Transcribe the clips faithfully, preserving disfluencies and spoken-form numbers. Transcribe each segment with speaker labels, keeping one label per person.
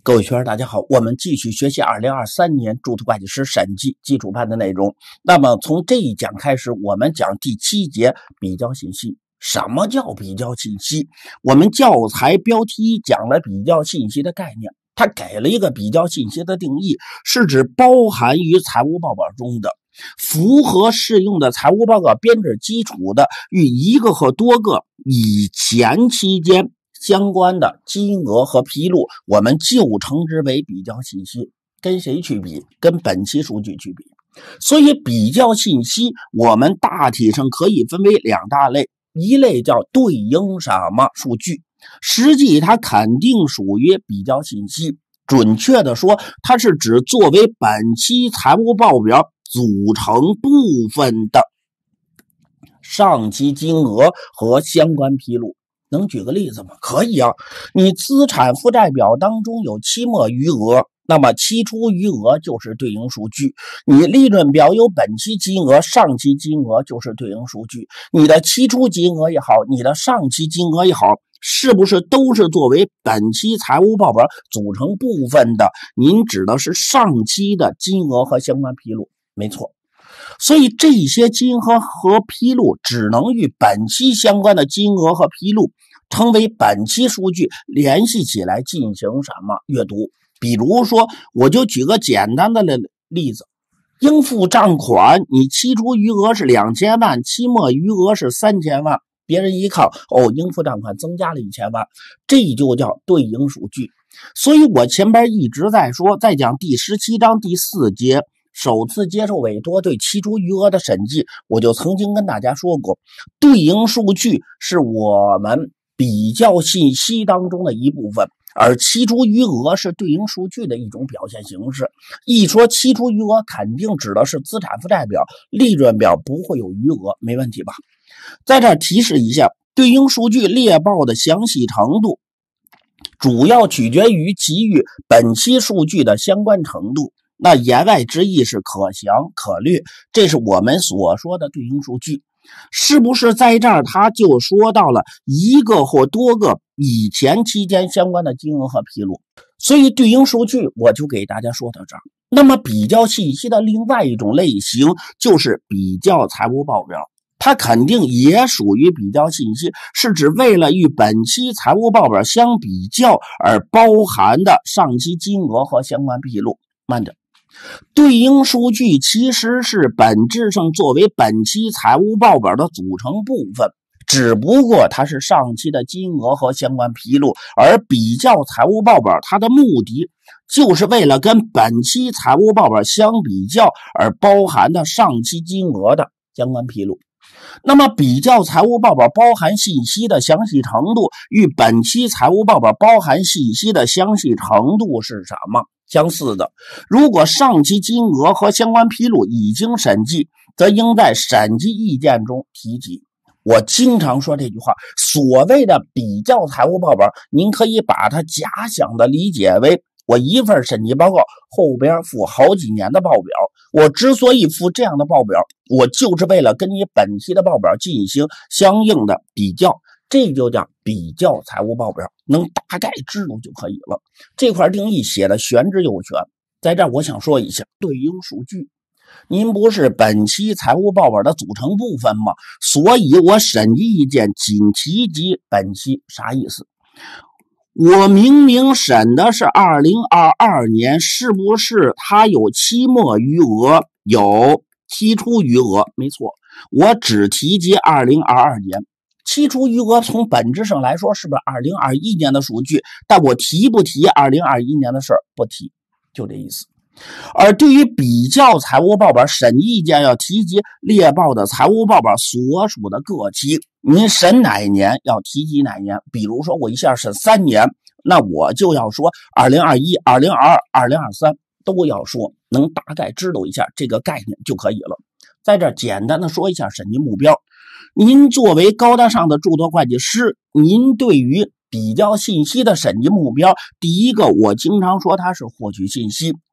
Speaker 1: 各位学员大家好，我们继续学习二零二三年注册会计师审计基础班的内容。那么从这一讲开始，我们讲第七节比较信息。什么叫比较信息？我们教材标题讲了比较信息的概念，它给了一个比较信息的定义，是指包含于财务报表中的符合适用的财务报告编制基础的与一个或多个以前期间相关的金额和披露，我们就称之为比较信息。跟谁去比？跟本期数据去比。所以比较信息我们大体上可以分为两大类，一类叫对应什么数据，实际它肯定属于比较信息，准确的说，它是指作为本期财务报表组成部分的上期金额和相关披露。能举个例子吗？可以啊，你资产负债表当中有期末余额，那么期初余额就是对应数据，你利润表有本期金额，上期金额就是对应数据，你的期初金额也好，你的上期金额也好，是不是都是作为本期财务报表组成部分的？您指的是上期的金额和相关披露，没错。所以这些金额和披露只能与本期相关的金额和披露称为本期数据联系起来进行什么阅读。比如说，我就举个简单的例子，应付账款你期初余额是两千万，期末余额是三千万，别人一看，哦，应付账款增加了一千万，这就叫对应数据。所以我前边一直在说，在讲第十七章第四节首次接受委托对期初余额的审计，我就曾经跟大家说过，对应数据是我们比较信息当中的一部分，而期初余额是对应数据的一种表现形式。一说期初余额，肯定指的是资产负债表，利润表不会有余额，没问题吧？在这儿提示一下，对应数据列报的详细程度主要取决于其与本期数据的相关程度，那言外之意是可详可略，这是我们所说的对应数据。是不是在这儿他就说到了一个或多个以前期间相关的金额和披露？所以对应数据我就给大家说到这儿。那么比较信息的另外一种类型就是比较财务报表，它肯定也属于比较信息，是指为了与本期财务报表相比较而包含的上期金额和相关披露。慢着，对应数据其实是本质上作为本期财务报表的组成部分，只不过它是上期的金额和相关披露，而比较财务报表它的目的就是为了跟本期财务报表相比较而包含的上期金额的相关披露。那么比较财务报表包含信息的详细程度与本期财务报表包含信息的详细程度是什么？相似的，如果上期金额和相关披露已经审计，则应在审计意见中提及。我经常说这句话，所谓的比较财务报表，您可以把它假想的理解为我一份审计报告后边附好几年的报表，我之所以附这样的报表，我就是为了跟你本期的报表进行相应的比较，这就叫比较财务报表，能大概知道就可以了。这块定义写的玄之又玄，在这儿我想说一下，对应数据您不是本期财务报表的组成部分吗？所以我审计意见仅提及本期，啥意思？我明明审的是二零二二年，是不是它有期末余额，有期初余额？没错，我只提及二零二二年。期初余额从本质上来说是不是二零二一年的数据？但我提不提二零二一年的事儿？不提，就这意思。而对于比较财务报表审意见要提及列报的财务报表所属的各期，您审哪一年要提及哪一年。比如说我一下审三年，那我就要说二零二一、二零二二、二零二三都要说，能大概知道一下这个概念就可以了。在这简单的说一下审计目标。您作为高大上的注册会计师，您对于比较信息的审计目标，第一个我经常说它是获取信息，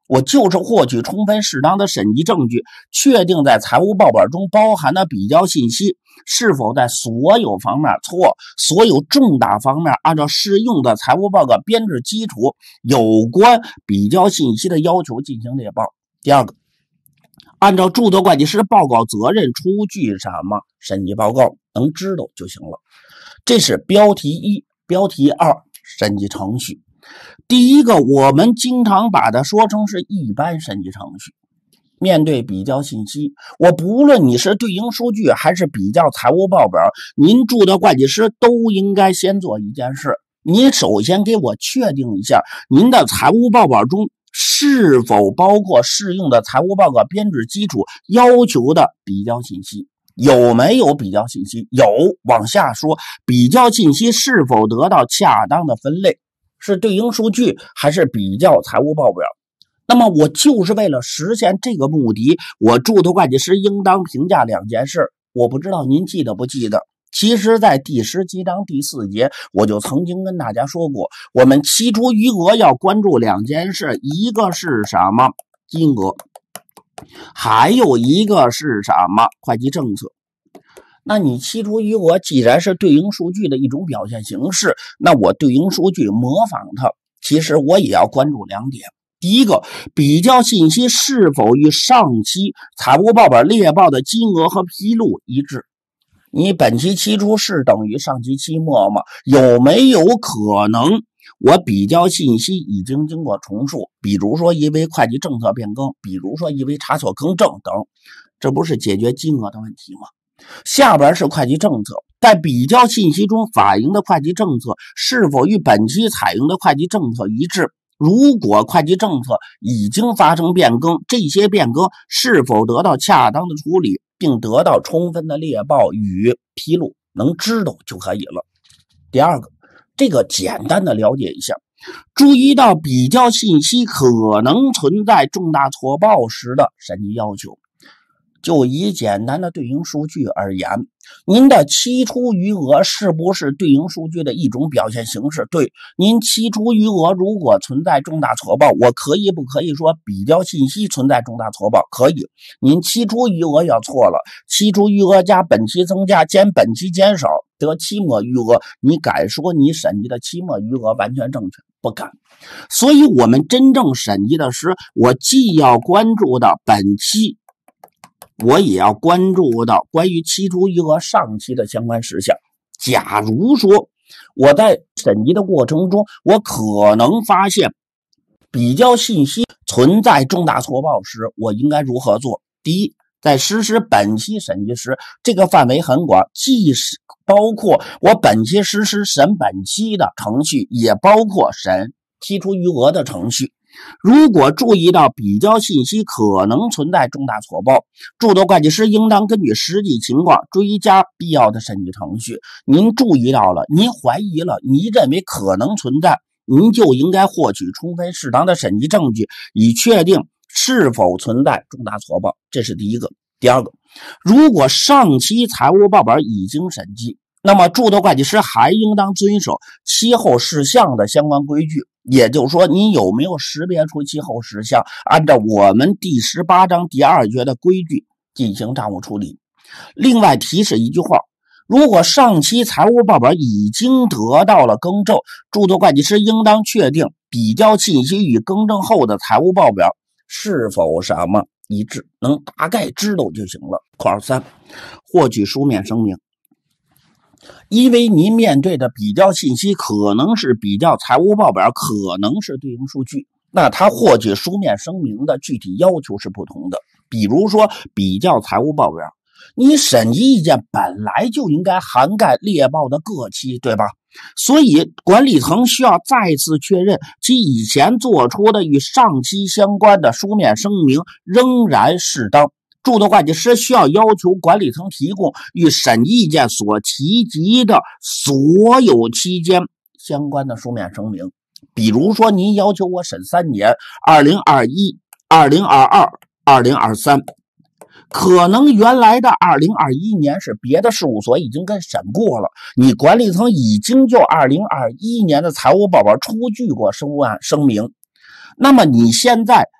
Speaker 1: 我就是获取充分适当的审计证据，确定在财务报表中包含的比较信息是否在所有方面错所有重大方面按照适用的财务报告编制基础有关比较信息的要求进行列报。第二个，按照注册会计师报告责任出具什么审计报告能知道就行了。这是标题一。标题二，审计程序。第一个，我们经常把它说成是一般审计程序。面对比较信息，我不论你是对应数据还是比较财务报表，您注册会计师都应该先做一件事，您首先给我确定一下您的财务报表中是否包括适用的财务报告编制基础要求的比较信息。有没有比较信息？有。往下说，比较信息是否得到恰当的分类，是对应数据还是比较财务报表。那么我就是为了实现这个目的，我注册会计师应当评价两件事。我不知道您记得不记得，其实在第十七章第四节我就曾经跟大家说过，我们期初余额要关注两件事，一个是什么？金额，还有一个是什么？会计政策。那你期初余额既然是对应数据的一种表现形式，那我对应数据模仿它，其实我也要关注两点。第一个，比较信息是否与上期财务报表列报的金额和披露一致。你本期期初是等于上期期末吗？有没有可能我比较信息已经经过重述，比如说因为会计政策变更，比如说因为查错更正等，这不是解决金额的问题吗？下边是会计政策，在比较信息中反映的会计政策是否与本期采用的会计政策一致。如果会计政策已经发生变更，这些变更是否得到恰当的处理，并得到充分的列报与披露，能知道就可以了。第二个，这个简单的了解一下，注意到比较信息可能存在重大错报时的审计要求。就以简单的对应数据而言，您的期初余额是不是对应数据的一种表现形式？对，您期初余额如果存在重大错报，我可以不可以说比较信息存在重大错报？可以。您期初余额要错了，期初余额加本期增加减本期减少得期末余额，你敢说你审计的期末余额完全正确？不敢。所以我们真正审计的是，我既要关注到本期，我也要关注到关于期初余额上期的相关事项。假如说我在审计的过程中，我可能发现比较信息存在重大错报时，我应该如何做？第一，在实施本期审计时，这个范围很广，既是包括我本期实施审本期的程序，也包括审期初余额的程序。如果注意到比较信息可能存在重大错报，注册会计师应当根据实际情况追加必要的审计程序。您注意到了，您怀疑了，您认为可能存在，您就应该获取充分适当的审计证据，以确定是否存在重大错报。这是第一个。第二个，如果上期财务报表已经审计，那么注册会计师还应当遵守期后事项的相关规矩。也就是说，您有没有识别出期后事项，按照我们第十八章第二节的规矩进行账务处理。另外提示一句话，如果上期财务报表已经得到了更正，注册会计师应当确定比较信息与更正后的财务报表是否什么一致，能大概知道就行了。括号三，获取书面声明。因为您面对的比较信息可能是比较财务报表，可能是对应数据，那它获取书面声明的具体要求是不同的。比如说比较财务报表，你审计意见本来就应该涵盖列报的各期，对吧？所以管理层需要再次确认其以前做出的与上期相关的书面声明仍然适当。注册会计师需要要求管理层提供与审计意见所提及的所有期间相关的书面声明。比如说您要求我审三年，二零二一、二零二二、二零二三，可能原来的二零二一年是别的事务所已经跟审过了，你管理层已经就二零二一年的财务报表出具过书面声明，那么你现在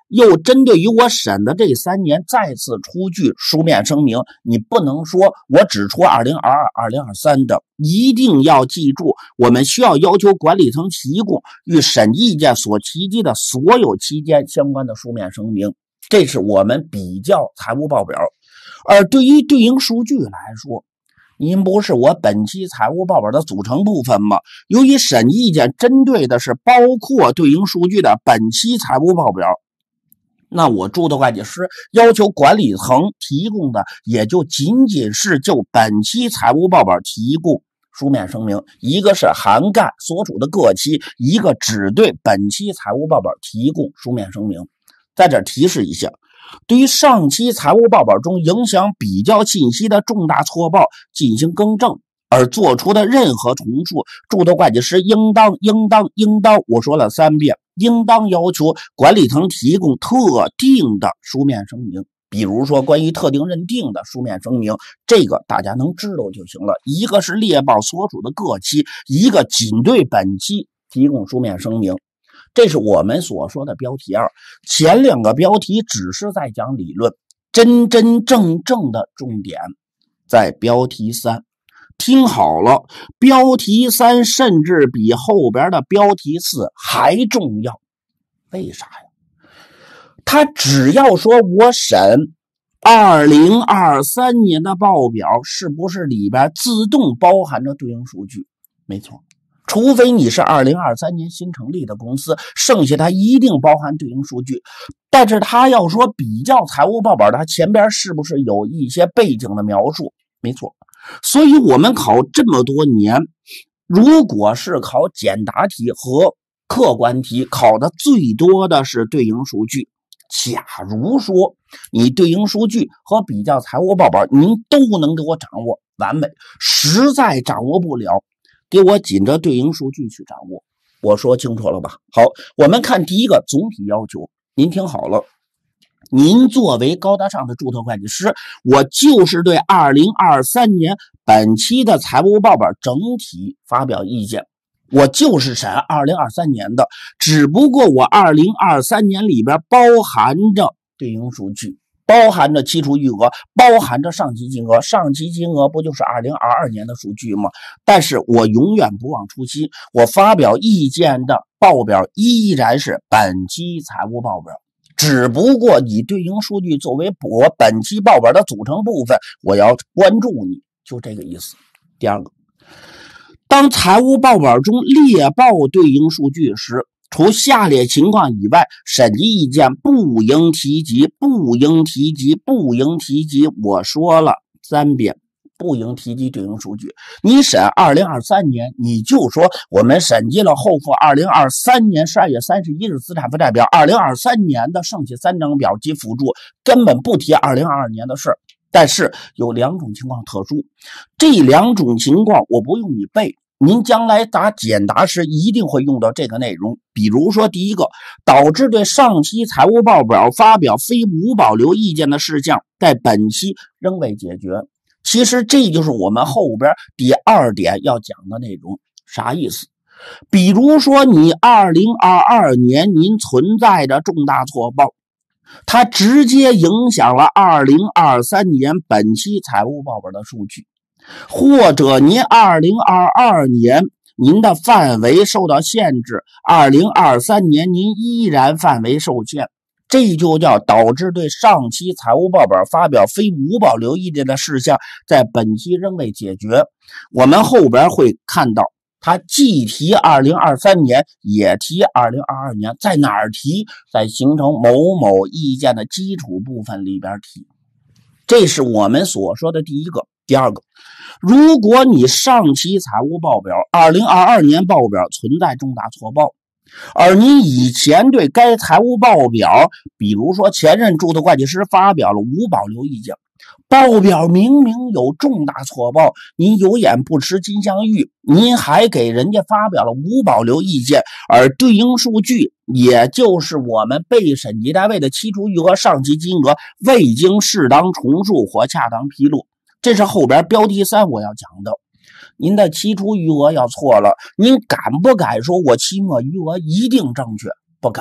Speaker 1: 又针对于我审的这三年再次出具书面声明，你不能说我只出二零二二、二零二三的，一定要记住，我们需要要求管理层提供与审计意见所提及的所有期间相关的书面声明，这是我们比较财务报表。而对于对应数据来说，您不是我本期财务报表的组成部分吗？由于审计意见针对的是包括对应数据的本期财务报表，那我注册会计师要求管理层提供的也就仅仅是就本期财务报表提供书面声明，一个是涵盖所属的各期，一个只对本期财务报表提供书面声明。在这提示一下，对于上期财务报表中影响比较信息的重大错报进行更正而做出的任何重述，注册会计师应当应当应当我说了三遍，应当要求管理层提供特定的书面声明，比如说关于特定认定的书面声明，这个大家能知道就行了。一个是列报所属的各期，一个仅对本期提供书面声明。这是我们所说的标题二，前两个标题只是在讲理论，真真正正的重点在标题三。听好了，标题三甚至比后边的标题四还重要。为啥呀？他只要说我审二零二三年的报表是不是里边自动包含着对应数据，没错，除非你是二零二三年新成立的公司，剩下它一定包含对应数据。但是他要说比较财务报表，它前边是不是有一些背景的描述，没错。所以我们考这么多年，如果是考简答题和客观题，考的最多的是对应数据。假如说你对应数据和比较财务报表您都能给我掌握完美，实在掌握不了，给我紧着对应数据去掌握。我说清楚了吧？好，我们看第一个总体要求，您听好了，您作为高大上的注册会计师，我就是对二零二三年本期的财务报表整体发表意见，我就是审二零二三年的，只不过我二零二三年里边包含着对应数据，包含着期初余额，包含着上期金额，上期金额不就是二零二二年的数据吗？但是我永远不忘初心，我发表意见的报表依然是本期财务报表，只不过你对应数据作为我本期报表的组成部分，我要关注你，就这个意思。第二个，当财务报表中列报对应数据时，除下列情况以外，审计意见不应提及，不应提及，不应提及。我说了三遍，不应提及对应数据。你审二零二三年，你就说我们审计了后付二零二三年十二月三十一日资产负债表，二零二三年的剩下三张表及辅助，根本不提二零二二年的事儿。但是有两种情况特殊，这两种情况我不用你背，您将来答简答时一定会用到这个内容。比如说第一个，导致对上期财务报表发表非无保留意见的事项，在本期仍未解决。其实这就是我们后边第二点要讲的内容。啥意思？比如说你二零二二年您存在着重大错报，它直接影响了二零二三年本期财务报表的数据，或者您二零二二年您的范围受到限制，二零二三年您依然范围受限，这就叫导致对上期财务报表发表非无保留意见的事项，在本期仍未解决。我们后边会看到，它既提二零二三年，也提二零二二年，在哪儿提？在形成某某意见的基础部分里边提。这是我们所说的第一个。第二个，如果你上期财务报表二零二二年报表存在重大错报，而你以前对该财务报表，比如说前任注册会计师发表了无保留意见，报表明明有重大错报，您有眼不识金镶玉，您还给人家发表了无保留意见，而对应数据也就是我们被审计单位的期初余额、上期金额未经适当重述或恰当披露。这是后边标题三我要讲的。您的期初余额要错了，您敢不敢说我期末余额一定正确？不敢。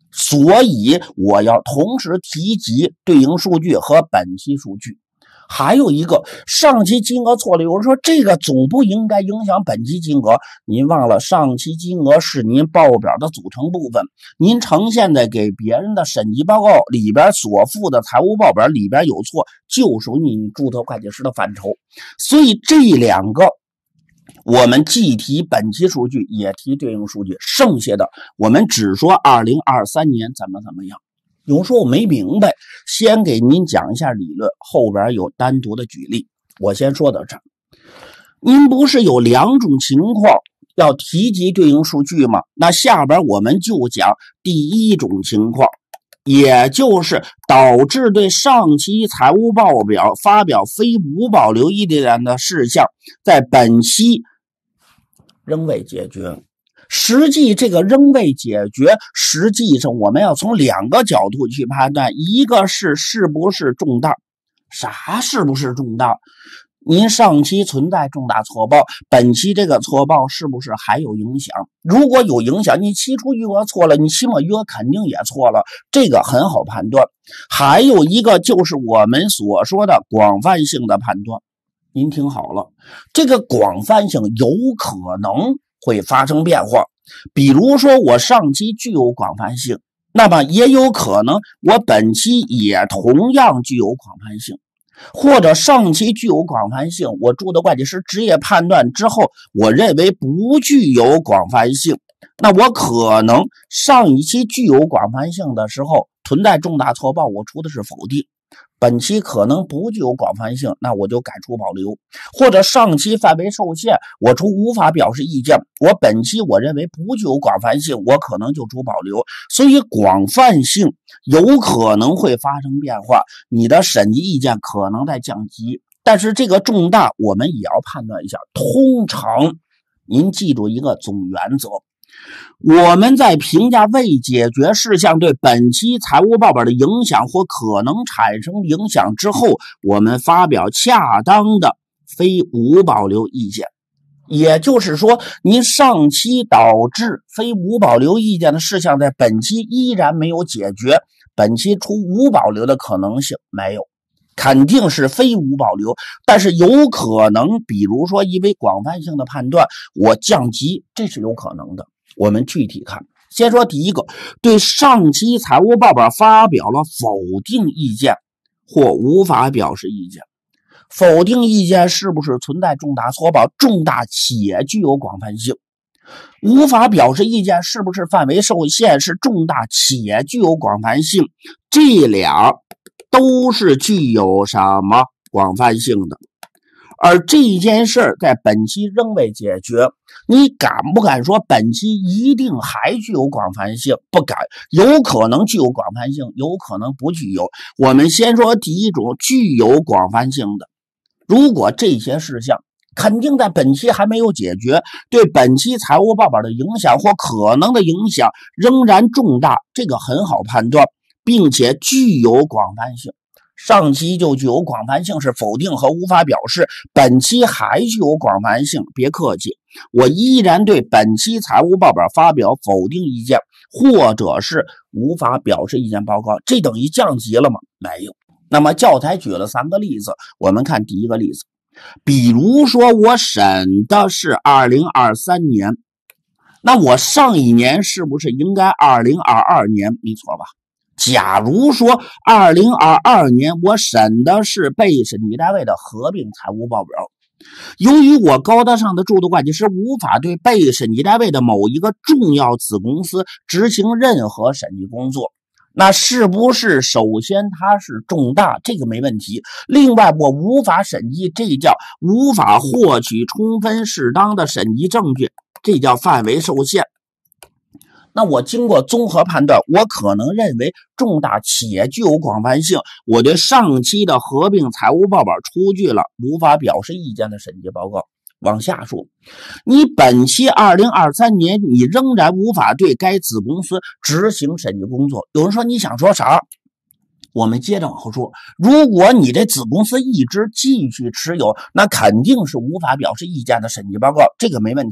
Speaker 1: 所以我要同时提及对应数据和本期数据。还有一个，上期金额错了，有人说这个总不应该影响本期金额。您忘了，上期金额是您报表的组成部分，您呈现的给别人的审计报告里边所附的财务报表里边有错，就属你注册会计师的范畴。所以这两个我们既提本期数据也提对应数据，剩下的我们只说二零二三年怎么怎么样。有人说我没明白，先给您讲一下理论，后边有单独的举例。我先说到这儿。您不是有两种情况要提及对应数据吗？那下边我们就讲第一种情况，也就是导致对上期财务报表发表非无保留意见的事项，在本期仍未解决。实际这个仍未解决，实际上我们要从两个角度去判断，一个是是不是重大。啥是不是重大？您上期存在重大错报，本期这个错报是不是还有影响？如果有影响，你期初余额错了，你期末余额肯定也错了，这个很好判断。还有一个就是我们所说的广泛性的判断。您听好了，这个广泛性有可能会发生变化，比如说我上期具有广泛性，那么也有可能我本期也同样具有广泛性，或者上期具有广泛性，我注册会计师职业判断之后，我认为不具有广泛性，那我可能上一期具有广泛性的时候存在重大错报，我出的是否定。本期可能不具有广泛性，那我就改出保留，或者上期范围受限，我出无法表示意见，我本期我认为不具有广泛性，我可能就出保留。所以广泛性有可能会发生变化，你的审计意见可能在降级，但是这个重大我们也要判断一下。通常您记住一个总原则，我们在评价未解决事项对本期财务报表的影响或可能产生影响之后，我们发表恰当的非无保留意见。也就是说，您上期导致非无保留意见的事项在本期依然没有解决，本期出无保留的可能性没有，肯定是非无保留，但是有可能比如说因为广泛性的判断我降级，这是有可能的。我们具体看，先说第一个，对上期财务报表发表了否定意见或无法表示意见。否定意见是不是存在重大错报？重大且具有广泛性。无法表示意见是不是范围受限？是重大且具有广泛性。这俩都是具有什么广泛性的。而这件事在本期仍未解决，你敢不敢说本期一定还具有广泛性？不敢，有可能具有广泛性，有可能不具有。我们先说第一种具有广泛性的，如果这些事项肯定在本期还没有解决，对本期财务报表的影响或可能的影响仍然重大，这个很好判断，并且具有广泛性。上期就具有广泛性是否定和无法表示，本期还具有广泛性，别客气，我依然对本期财务报表发表否定意见或者是无法表示意见报告，这等于降级了吗？没有。那么教材举了三个例子，我们看第一个例子，比如说我审的是二零二三年，那我上一年是不是应该二零二二年？没错吧？假如说二零二二年我审的是被审计单位的合并财务报表，由于我高大上的注册会计师无法对被审计单位的某一个重要子公司执行任何审计工作，那是不是首先它是重大，这个没问题。另外我无法审计，这叫无法获取充分适当的审计证据，这叫范围受限。那我经过综合判断，我可能认为重大且具有广泛性，我对上期的合并财务报表出具了无法表示意见的审计报告。往下说，你本期二零二三年你仍然无法对该子公司执行审计工作。有人说你想说啥？我们接着往后说，如果你这子公司一直继续持有，那肯定是无法表示意见的审计报告，这个没问题。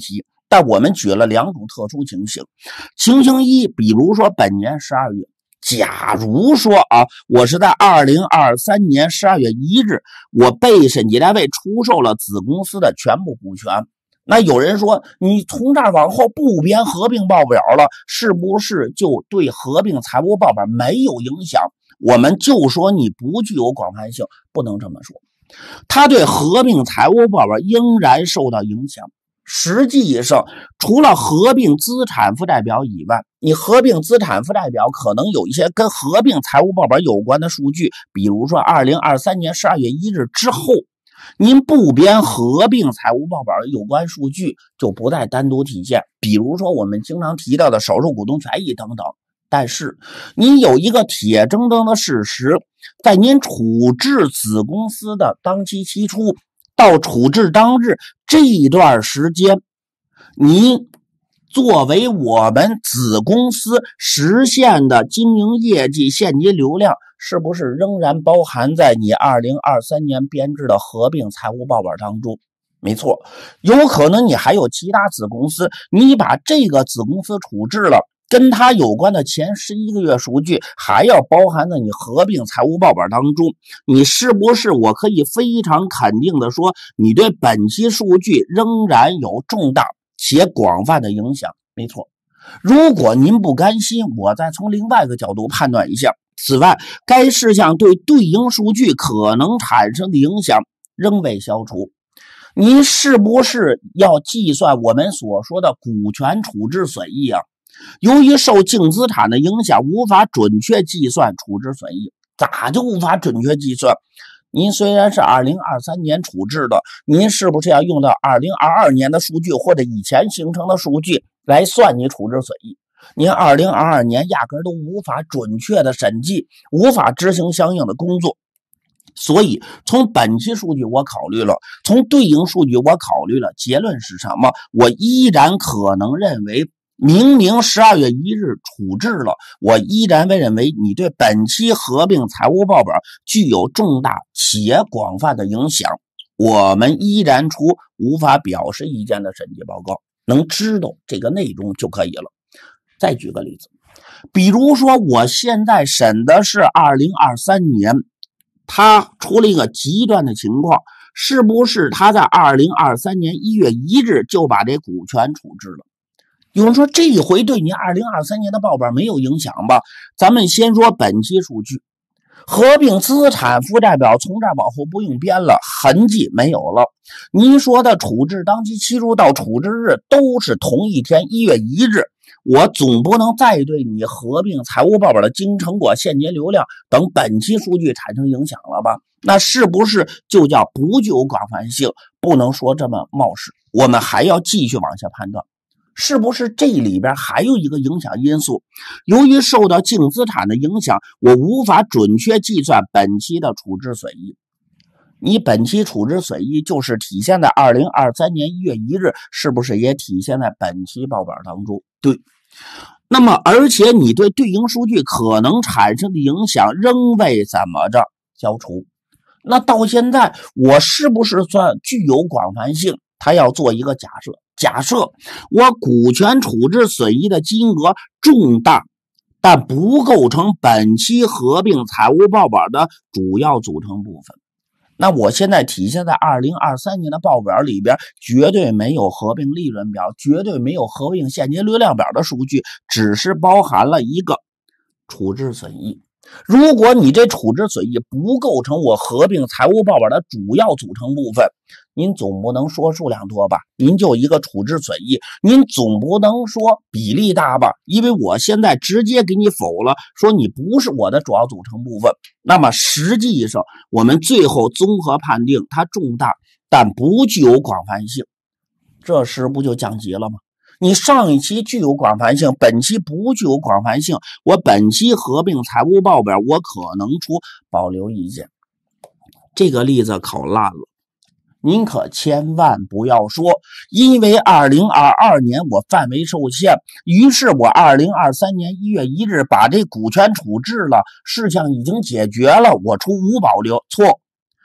Speaker 1: 但我们举了两种特殊情形。情形一，比如说本年十二月，假如说啊，我是在二零二三年十二月一日，我被审计单位出售了子公司的全部股权。那有人说，你从这儿往后不编合并报表了，是不是就对合并财务报表没有影响？我们就说你不具有广泛性，不能这么说。它对合并财务报表仍然受到影响。实际上，除了合并资产负债表以外，你合并资产负债表可能有一些跟合并财务报表有关的数据，比如说二零二三年十二月一日之后，您不编合并财务报表有关数据，就不再单独体现，比如说我们经常提到的少数股东权益等等。但是您有一个铁铮铮的事实，在您处置子公司的当期期初到处置当日这一段时间，您作为我们子公司实现的经营业绩现金流量，是不是仍然包含在你二零二三年编制的合并财务报表当中？没错，有可能你还有其他子公司，你把这个子公司处置了，跟它有关的前十一个月数据还要包含在你合并财务报表当中，你是不是我可以非常肯定的说，你对本期数据仍然有重大且广泛的影响？没错。如果您不甘心，我再从另外一个角度判断一下。此外，该事项对对应数据可能产生的影响仍未消除。您是不是要计算我们所说的股权处置损益啊？由于受净资产的影响，无法准确计算处置损益。咋就无法准确计算？您虽然是二零二三年处置的，您是不是要用到二零二二年的数据或者以前形成的数据来算你处置损益？您二零二二年压根都无法准确的审计，无法执行相应的工作。所以从本期数据我考虑了，从对应数据我考虑了，结论是什么？我依然可能认为，明明十二月一日处置了，我依然认为你对本期合并财务报表具有重大且广泛的影响。我们依然出无法表示意见的审计报告，能知道这个内容就可以了。再举个例子，比如说我现在审的是二零二三年，他出了一个极端的情况，是不是他在二零二三年一月一日就把这股权处置了？有人说这一回对你二零二三年的报表没有影响吧？咱们先说本期数据，合并资产负债表从这儿往后不用编了，痕迹没有了。您说的处置当期期初到处置日都是同一天一月一日，我总不能再对你合并财务报表的经营成果、现金流量等本期数据产生影响了吧？那是不是就叫不具有广泛性？不能说这么冒失，我们还要继续往下判断，是不是这里边还有一个影响因素？由于受到净资产的影响，我无法准确计算本期的处置损益。你本期处置损益就是体现在二零二三年一月一日，是不是也体现在本期报表当中？对。那么而且你对对应数据可能产生的影响仍未怎么着消除。那到现在我是不是算具有广泛性？他要做一个假设，假设我股权处置损益的金额重大，但不构成本期合并财务报表的主要组成部分。那我现在体现在二零二三年的报表里边，绝对没有合并利润表，绝对没有合并现金流量表的数据，只是包含了一个处置损益。如果你这处置损益不构成我合并财务报表的主要组成部分，您总不能说数量多吧？您就一个处置损益，您总不能说比例大吧？因为我现在直接给你否了，说你不是我的主要组成部分。那么实际上我们最后综合判定它重大但不具有广泛性，这时不就降级了吗？你上一期具有广泛性，本期不具有广泛性，我本期合并财务报表我可能出保留意见。这个例子考烂了，您可千万不要说因为二零二二年我范围受限，于是我二零二三年一月一日把这股权处置了，事项已经解决了，我出无保留。错，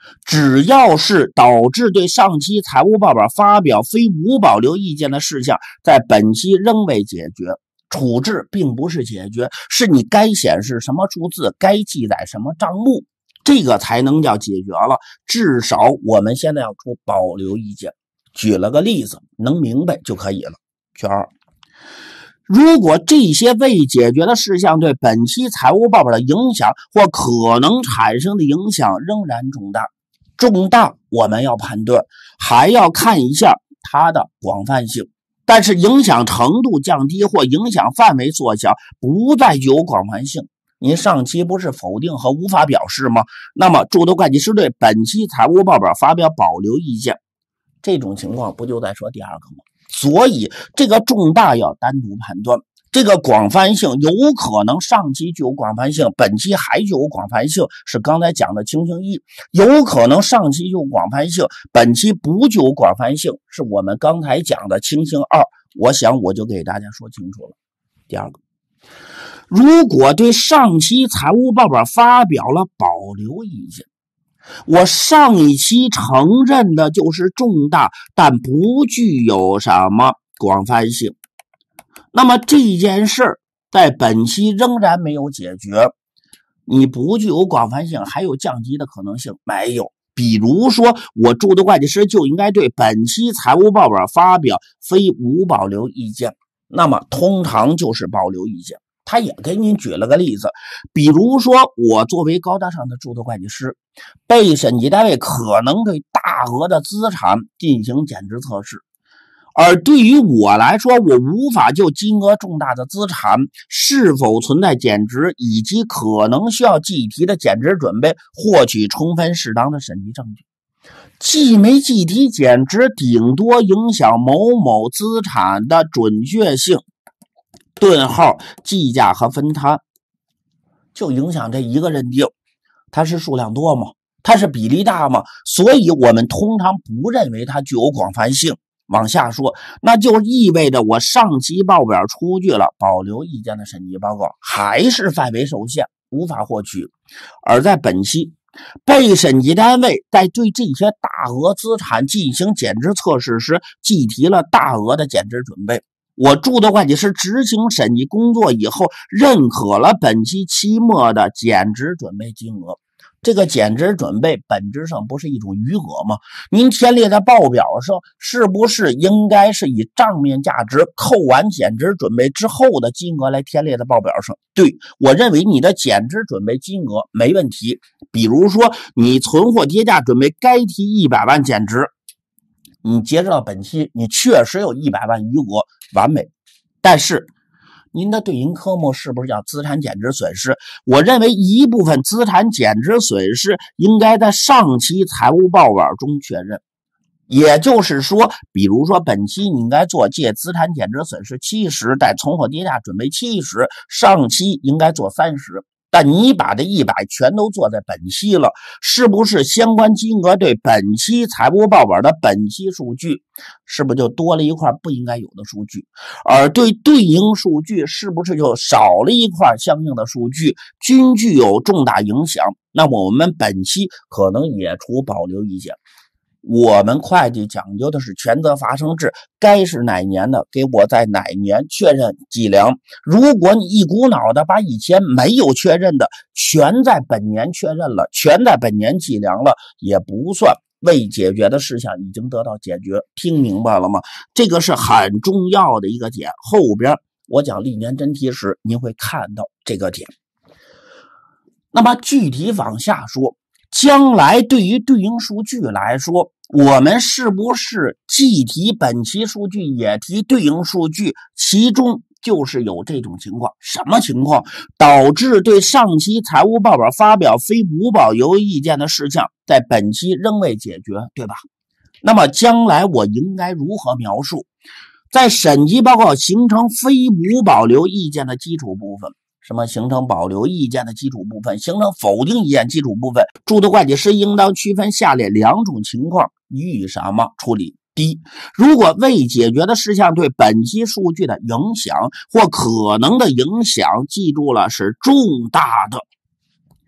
Speaker 1: 只要是导致对上期财务报表发表非无保留意见的事项，在本期仍未解决。处置并不是解决，是你该显示什么数字，该记载什么账目，这个才能叫解决了。至少我们现在要出保留意见。举了个例子，能明白就可以了。圈二，如果这些未解决的事项对本期财务报表的影响或可能产生的影响仍然重大，重大我们要判断，还要看一下它的广泛性。但是影响程度降低或影响范围缩小，不再具有广泛性。您上期不是否定和无法表示吗？那么注册会计师对本期财务报表发表保留意见，这种情况不就在说第二个吗？所以这个重大要单独判断，这个广泛性有可能上期具有广泛性，本期还具有广泛性，是刚才讲的情形一；有可能上期具有广泛性，本期不具有广泛性，是我们刚才讲的情形二。我想我就给大家说清楚了。第二个，如果对上期财务报表发表了保留意见，我上一期承认的就是重大，但不具有什么广泛性。那么这件事在本期仍然没有解决，你不具有广泛性，还有降级的可能性没有？比如说，我注册会计师就应该对本期财务报表发表非无保留意见，那么通常就是保留意见。他也给您举了个例子，比如说我作为高大上的注册会计师，被审计单位可能对大额的资产进行减值测试，而对于我来说，我无法就金额重大的资产是否存在减值以及可能需要计提的减值准备获取充分适当的审计证据。计没计提减值顶多影响某某资产的准确性，顿号计价和分摊，就影响这一个认定，它是数量多吗？它是比例大吗？所以我们通常不认为它具有广泛性。往下说，那就意味着我上期报表出具了保留意见的审计报告，还是范围受限，无法获取。而在本期，被审计单位在对这些大额资产进行减值测试时，计提了大额的减值准备。我注册会计师执行审计工作以后，认可了本期期末的减值准备金额。这个减值准备本质上不是一种余额吗？您填列在报表上，是不是应该是以账面价值扣完减值准备之后的金额来填列在报表上？对，我认为你的减值准备金额没问题。比如说，你存货跌价准备该提一百万减值，你截止到本期，你确实有一百万余额，完美。但是您的对应科目是不是叫资产减值损失？我认为一部分资产减值损失应该在上期财务报表中确认。也就是说，比如说本期你应该做借资产减值损失七十，带存货跌价准备七十，上期应该做三十。但你把这一百全都做在本期了，是不是相关金额对本期财务报表的本期数据是不是就多了一块不应该有的数据？而对对应数据是不是就少了一块相应的数据，均具有重大影响？那么我们本期可能也出保留意见。我们会计讲究的是权责发生制，该是哪年的给我在哪年确认计量。如果你一股脑的把以前没有确认的全在本年确认了，全在本年计量了，也不算。未解决的事项已经得到解决，听明白了吗？这个是很重要的一个点，后边我讲历年真题时您会看到这个点。那么具体往下说，将来对于对应数据来说，我们是不是既提本期数据也提对应数据？其中就是有这种情况。什么情况导致对上期财务报表发表非无保留意见的事项在本期仍未解决，对吧？那么将来我应该如何描述？在审计报告形成非无保留意见的基础部分，什么形成保留意见的基础部分，形成否定意见基础部分，注册会计师应当区分下列两种情况予以什么处理。第一，如果未解决的事项对本期数据的影响或可能的影响，记住了是重大的，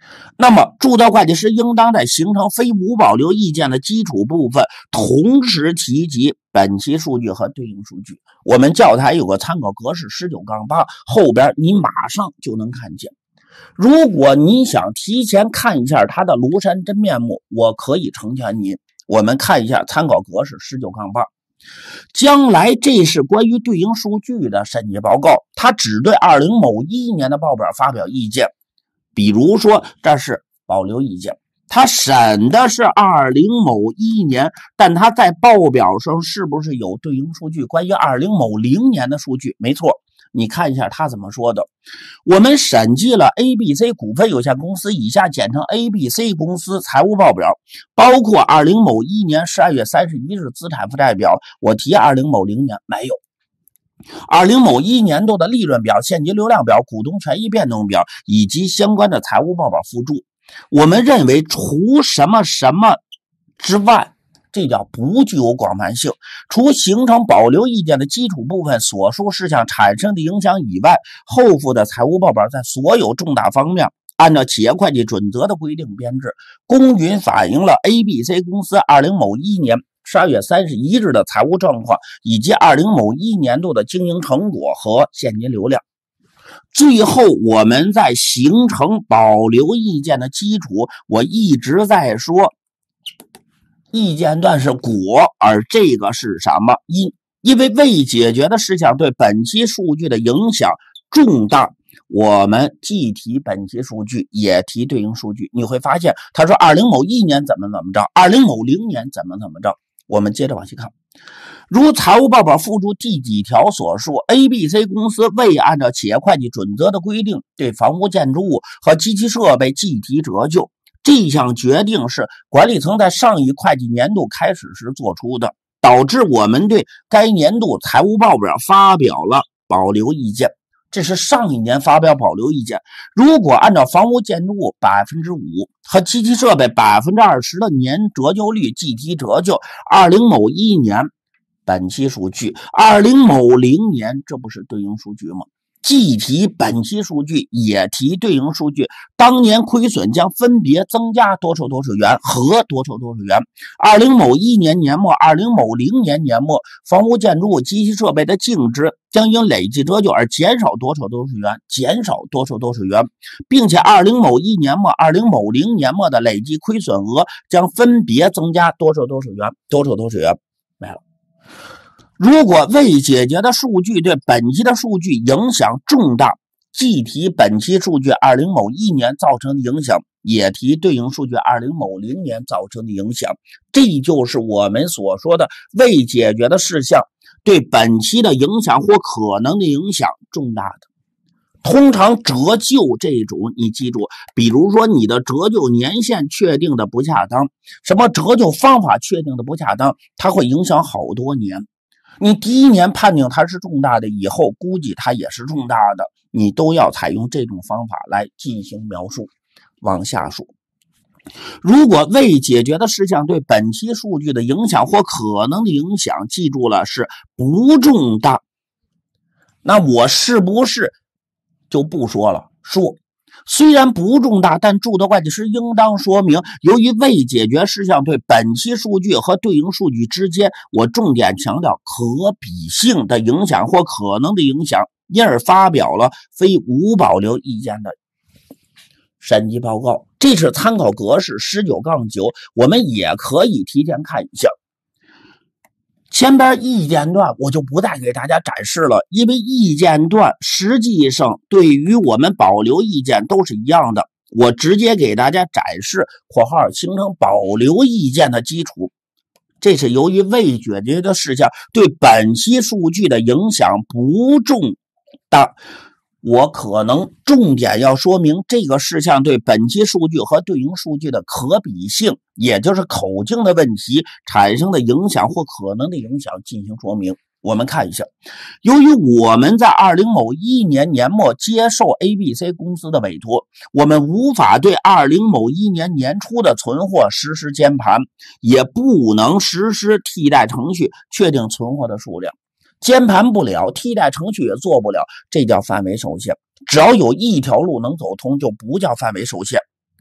Speaker 1: 那么注册会计师应当在形成非无保留意见的基础部分同时提及本期数据和对应数据。我们教材有个参考格式 十九杠八， 后边你马上就能看见。如果你想提前看一下它的庐山真面目，我可以成全你。我们看一下参考格式 十九杠八。将来这是关于对应数据的审计报告，它只对二零某一年的报表发表意见。比如说这是保留意见，它审的是二零某一年，但它在报表上是不是有对应数据关于二零某零年的数据？没错，你看一下他怎么说的。我们审计了 A B C 股份有限公司，以下简称 A B C 公司财务报表，包括二零某一年十二月三十一日资产负债表。我提二零某零年没有。二零某一年度的利润表、现金流量表、股东权益变动表以及相关的财务报表附注。我们认为除什么什么之外，这叫不具有广泛性。除形成保留意见的基础部分所述事项产生的影响以外，后附的财务报表在所有重大方面按照企业会计准则的规定编制，公允反映了 A B C 公司二零某一年十二月三十一日的财务状况，以及二零某一年度的经营成果和现金流量。最后我们在形成保留意见的基础，我一直在说意见段是果，而这个是什么因？因为未解决的事项对本期数据的影响重大，我们既提本期数据也提对应数据。你会发现他说二零某一年怎么怎么着，二零某零年怎么怎么着。我们接着往下看，如财务报表附注第几条所述， A B C 公司未按照企业会计准则的规定对房屋建筑物和机器设备计提折旧。这项决定是管理层在上一会计年度开始时做出的，导致我们对该年度财务报表发表了保留意见。这是上一年发表保留意见。如果按照房屋建筑物 百分之五 和机器设备 百分之二十 的年折旧率计提折旧，二零某一年本期数据，二零某零年这不是对应数据吗？既提本期数据也提对应数据，当年亏损将分别增加多少多少元和多少多少元。二零某一年年末、二零某零年年末，房屋建筑物机器设备的净值将因累计折旧而减少多少多少元，减少多少多少元，并且二零某一年末、二零某零年末的累计亏损额将分别增加多少多少元，多少多少元，没了。如果未解决的数据对本期的数据影响重大，既提本期数据二零某一年造成的影响，也提对应数据二零某零年造成的影响。这就是我们所说的未解决的事项对本期的影响或可能的影响重大的。通常折旧这种你记住，比如说你的折旧年限确定的不恰当，什么折旧方法确定的不恰当，它会影响好多年。你第一年判定它是重大的，以后估计它也是重大的，你都要采用这种方法来进行描述。往下说，如果未解决的事项对本期数据的影响或可能的影响，记住了是不重大，那我是不是就不说了？说虽然不重大，但注册会计师应当说明，由于未解决事项对本期数据和对应数据之间，我重点强调可比性的影响或可能的影响，因而发表了非无保留意见的审计报告。这是参考格式 十九杠九， 我们也可以提前看一下。前边意见段我就不再给大家展示了，因为意见段实际上对于我们保留意见都是一样的，我直接给大家展示括号形成保留意见的基础。这是由于未解决的事项对本期数据的影响不重大，我可能重点要说明这个事项对本期数据和对应数据的可比性，也就是口径的问题产生的影响或可能的影响进行说明。我们看一下，由于我们在二零某一年年末接受 A B C 公司的委托，我们无法对二零某一年年初的存货实施监盘，也不能实施替代程序确定存货的数量。监盘不了，替代程序也做不了，这叫范围受限。只要有一条路能走通，就不叫范围受限。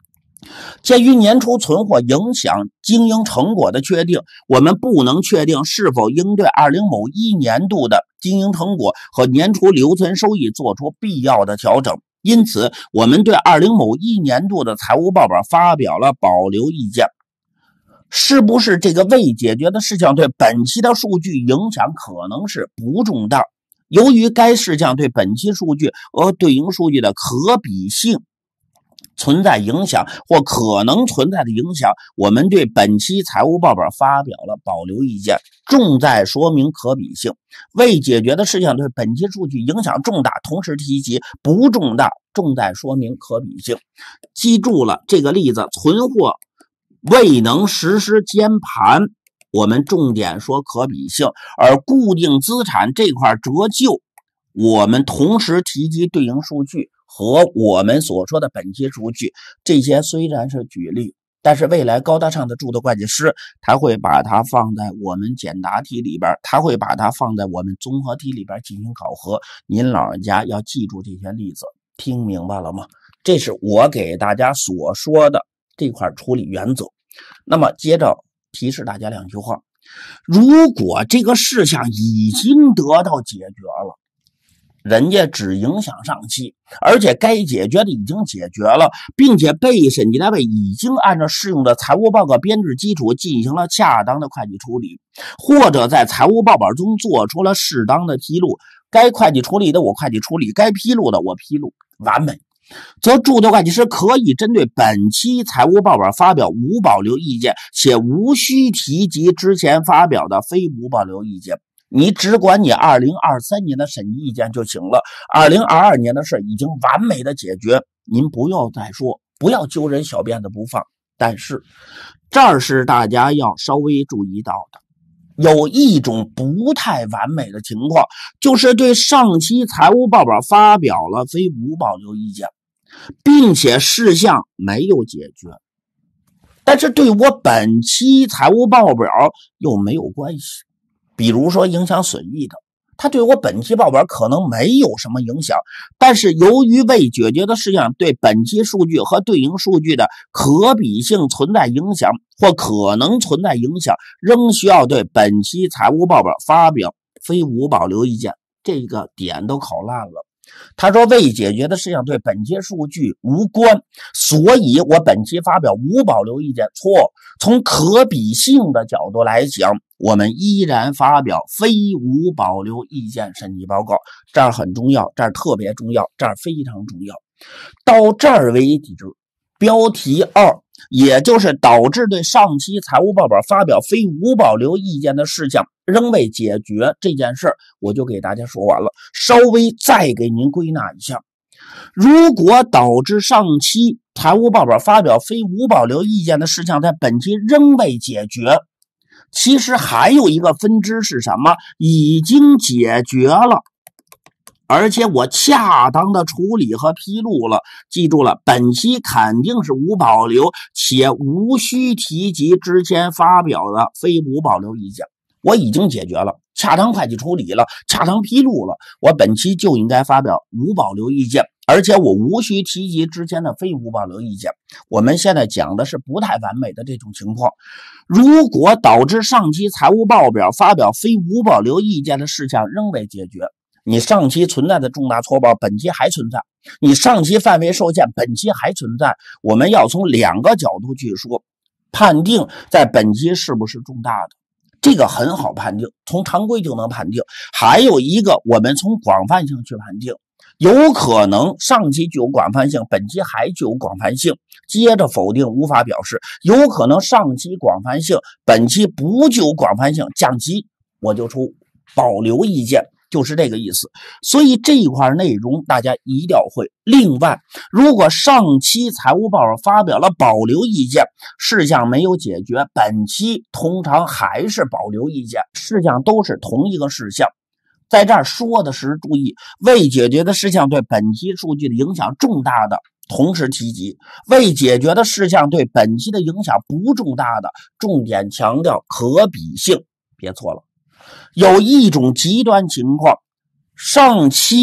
Speaker 1: 鉴于年初存货影响经营成果的确定，我们不能确定是否应对二零某一年度的经营成果和年初留存收益做出必要的调整。因此，我们对二零某一年度的财务报表发表了保留意见。是不是这个未解决的事项对本期的数据影响可能是不重大？由于该事项对本期数据和对应数据的可比性存在影响或可能存在的影响，我们对本期财务报表发表了保留意见，重在说明可比性。未解决的事项对本期数据影响重大，同时提及不重大，重在说明可比性。记住了这个例子，存货未能实施监盘，我们重点说可比性，而固定资产这块折旧，我们同时提及对应数据和我们所说的本期数据。这些虽然是举例，但是未来高大上的注册会计师他会把它放在我们简答题里边，他会把它放在我们综合题里边进行考核。您老人家要记住这些例子，听明白了吗？这是我给大家所说的这块处理原则。那么接着提示大家两句话，如果这个事项已经得到解决了，人家只影响上期，而且该解决的已经解决了，并且被审计单位已经按照适用的财务报告编制基础进行了恰当的会计处理，或者在财务报表中做出了适当的披露，该会计处理的我会计处理，该披露的我披露，完美，则注册会计师可以针对本期财务报表发表无保留意见，且无需提及之前发表的非无保留意见。你只管你二零二三年的审计意见就行了，二零二二年的事已经完美的解决，您不要再说，不要揪人小辫子不放。但是这儿是大家要稍微注意到的，有一种不太完美的情况，就是对上期财务报表发表了非无保留意见，并且事项没有解决，但是对我本期财务报表又没有关系。比如说影响损益的，它对我本期报表可能没有什么影响，但是由于未解决的事项对本期数据和对应数据的可比性存在影响或可能存在影响，仍需要对本期财务报表发表非无保留意见。这个点都考烂了。他说未解决的事项对本期数据无关，所以我本期发表无保留意见。错，从可比性的角度来讲，我们依然发表非无保留意见审计报告。这儿很重要，这儿特别重要，这儿非常重要。到这儿为止，标题二，也就是导致对上期财务报表发表非无保留意见的事项仍未解决这件事，我就给大家说完了。稍微再给您归纳一下，如果导致上期财务报表发表非无保留意见的事项在本期仍未解决，其实还有一个分支是什么？已经解决了，而且我恰当的处理和披露了。记住了，本期肯定是无保留，且无需提及之前发表的非无保留意见。我已经解决了，恰当会计处理了，恰当披露了，我本期就应该发表无保留意见，而且我无需提及之前的非无保留意见。我们现在讲的是不太完美的这种情况。如果导致上期财务报表发表非无保留意见的事项仍未解决，你上期存在的重大错报本期还存在，你上期范围受限本期还存在，我们要从两个角度去说，判定在本期是不是重大的。这个很好判定，从常规就能判定。还有一个，我们从广泛性去判定，有可能上期具有广泛性，本期还具有广泛性，接着否定无法表示；有可能上期广泛性，本期不具有广泛性，降级，我就出保留意见，就是这个意思。所以这一块内容大家一定要会。另外，如果上期财务报表发表了保留意见，事项没有解决，本期通常还是保留意见，事项都是同一个事项。在这儿说的是注意，未解决的事项对本期数据的影响重大的，同时提及；未解决的事项对本期的影响不重大的，重点强调可比性，别错了。有一种极端情况，上期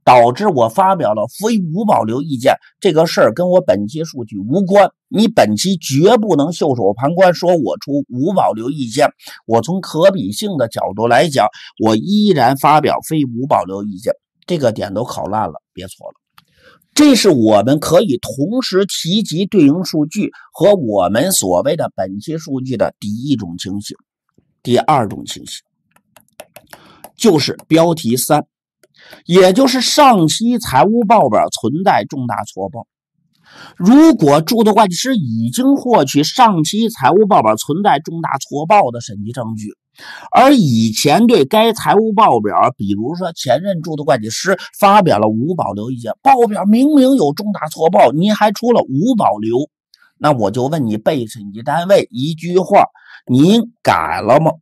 Speaker 1: 导致我发表了非无保留意见，这个事儿跟我本期数据无关，你本期绝不能袖手旁观，说我出无保留意见。我从可比性的角度来讲，我依然发表非无保留意见。这个点都考烂了，别错了。这是我们可以同时提及对应数据和我们所谓的本期数据的第一种情形。第二种情形就是标题三，也就是上期财务报表存在重大错报。如果注册会计师已经获取上期财务报表存在重大错报的审计证据，而以前对该财务报表，比如说前任注册会计师发表了无保留意见，报表明明有重大错报，您还出了无保留，那我就问你被审计单位一句话，您改了吗？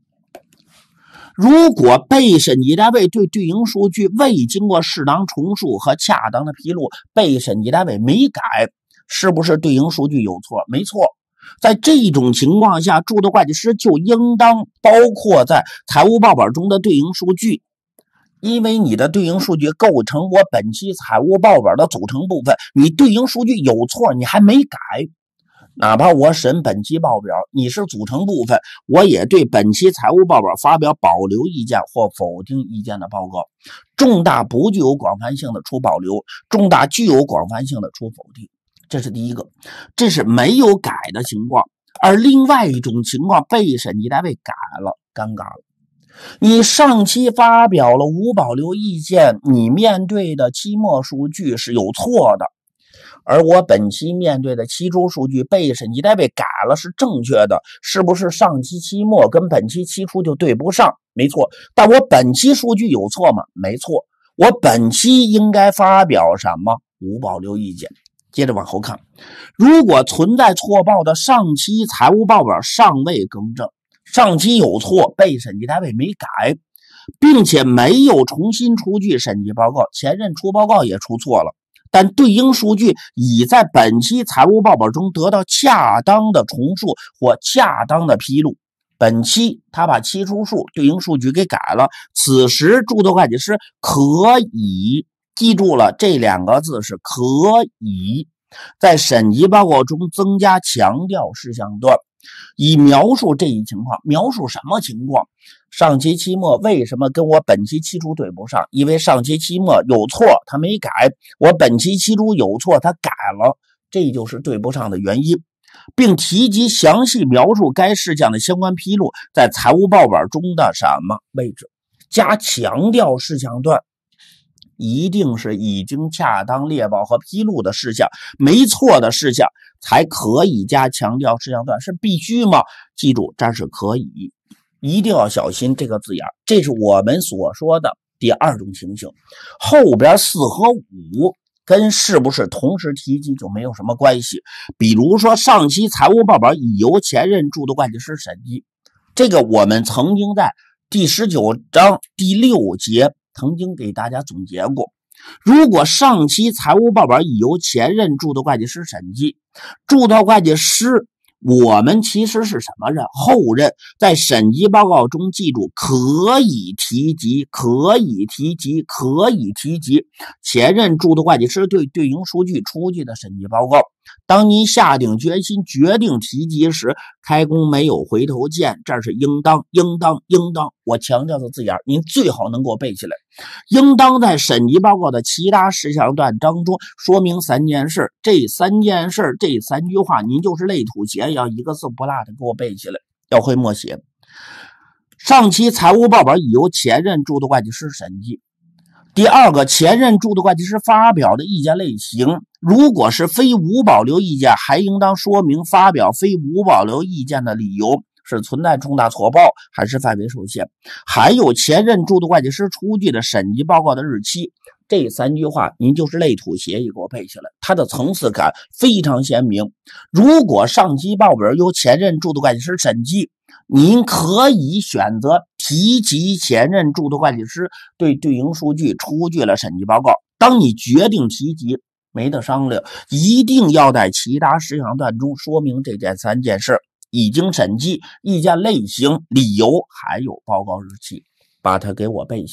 Speaker 1: 如果被审计单位对对应数据未经过适当重述和恰当的披露，被审计单位没改，是不是对应数据有错？没错。在这种情况下，注册会计师就应当包括在财务报表中的对应数据，因为你的对应数据构成我本期财务报表的组成部分，你对应数据有错，你还没改，哪怕我审本期报表，你是组成部分，我也对本期财务报表发表保留意见或否定意见的报告。重大不具有广泛性的出保留，重大具有广泛性的出否定。这是第一个，这是没有改的情况。而另外一种情况，被审计单位改了，尴尬了。你上期发表了无保留意见，你面对的期末数据是有错的，而我本期面对的期初数据被审计单位改了是正确的，是不是上期期末跟本期期初就对不上？没错。但我本期数据有错吗？没错。我本期应该发表什么？无保留意见。接着往后看，如果存在错报的上期财务报表尚未更正，上期有错，被审计单位没改，并且没有重新出具审计报告，前任出报告也出错了，但对应数据已在本期财务报表中得到恰当的重述或恰当的披露，本期他把期初数对应数据给改了，此时注册会计师可以记住了这两个字，是可以在审计报告中增加强调事项段，以描述这一情况。描述什么情况？上期期末为什么跟我本期期初对不上？因为上期期末有错他没改，我本期期初有错他改了，这就是对不上的原因，并提及详细描述该事项的相关披露在财务报表中的什么位置。加强调事项段一定是已经恰当列报和披露的事项，没错的事项才可以加强调事项段，是必须吗？记住，这是可以，一定要小心这个字眼。这是我们所说的第二种情形。后边四和五跟是不是同时提及就没有什么关系。比如说上期财务报表已由前任注册会计师审计，这个我们曾经在第十九章第六节曾经给大家总结过。如果上期财务报表已由前任注册会计师审计，注册会计师我们其实是什么人？后任。在审计报告中记住，可以提及，可以提及，可以提及前任注册会计师对对应数据出具的审计报告。当您下定决心决定提及时，开弓没有回头箭，这是应当应当应当我强调的字眼，您最好能够背起来。应当在审计报告的其他事项段当中说明三件事，这三件事这三句话您就是类吐血，要一个字不落的给我背起来，要会默写。上期财务报表已由前任注册会计师审计。第二个，前任注册会计师发表的意见类型，如果是非无保留意见，还应当说明发表非无保留意见的理由是存在重大错报还是范围受限，还有前任注册会计师出具的审计报告的日期。这三句话您就是类吐血也给我背起来，它的层次感非常鲜明。如果上期报表由前任注册会计师审计，您可以选择提及前任注册会计师对对应数据出具了审计报告。当你决定提及，没得商量，一定要在其他事项段中说明这件三件事：已经审计、意见类型、理由，还有报告日期，把它给我背下来。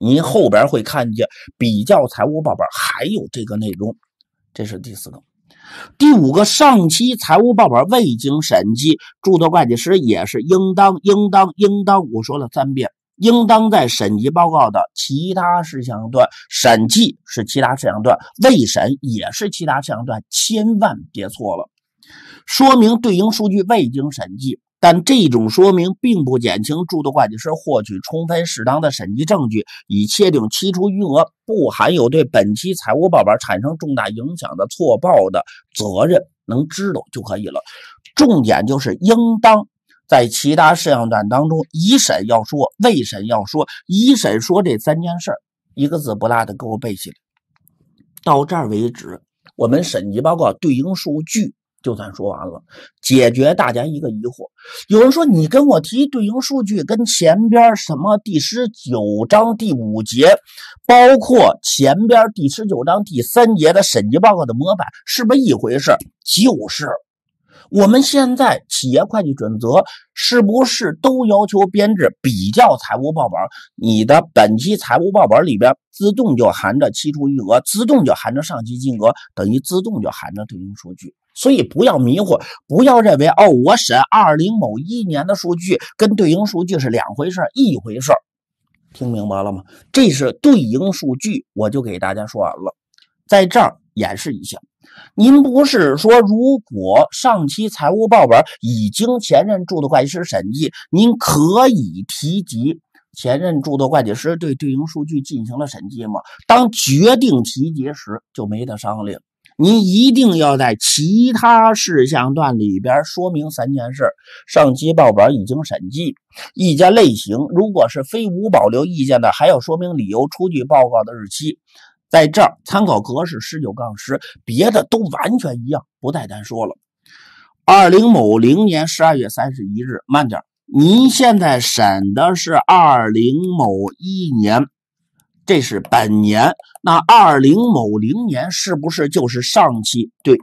Speaker 1: 您后边会看见比较财务报表还有这个内容，这是第四个。第五个，上期财务报表未经审计，诸多会计师也是应当应当应当我说了三遍，应当在审计报告的其他事项段，审计是其他事项段，未审也是其他事项段，千万别错了。说明对应数据未经审计，但这种说明并不减轻诸多会计师获取充分适当的审计证据以确定期初余额不含有对本期财务报表产生重大影响的错报的责任，能知道就可以了。重点就是应当在其他事项段当中，已审要说，未审要说，已审说这三件事，一个字不落的给我背起来。到这儿为止，我们审计报告对应数据就算说完了，解决大家一个疑惑。有人说你跟我提对应数据跟前边什么第十九章第五节，包括前边第十九章第三节的审计报告的模板是不是一回事？就是我们现在企业会计准则是不是都要求编制比较财务报表？你的本期财务报表里边自动就含着期初余额，自动就含着上期金额，等于自动就含着对应数据。所以不要迷惑，不要认为哦，我审二零某一年的数据跟对应数据是两回事一回事。听明白了吗？这是对应数据，我就给大家说完了。在这儿演示一下，您不是说如果上期财务报表已经前任诸多会计师审计，您可以提及前任诸多会计师对对应数据进行了审计吗？当决定提及时就没得商量。您一定要在其他事项段里边说明三件事：上期报表已经审计，意见类型如果是非无保留意见的，还要说明理由、出具报告的日期。在这儿参考格式十九杠十，别的都完全一样，不再单说了。二零某零年十二月三十一日，慢点，您现在审的是二零某一年，这是本年，那二零某零年是不是就是上期？对，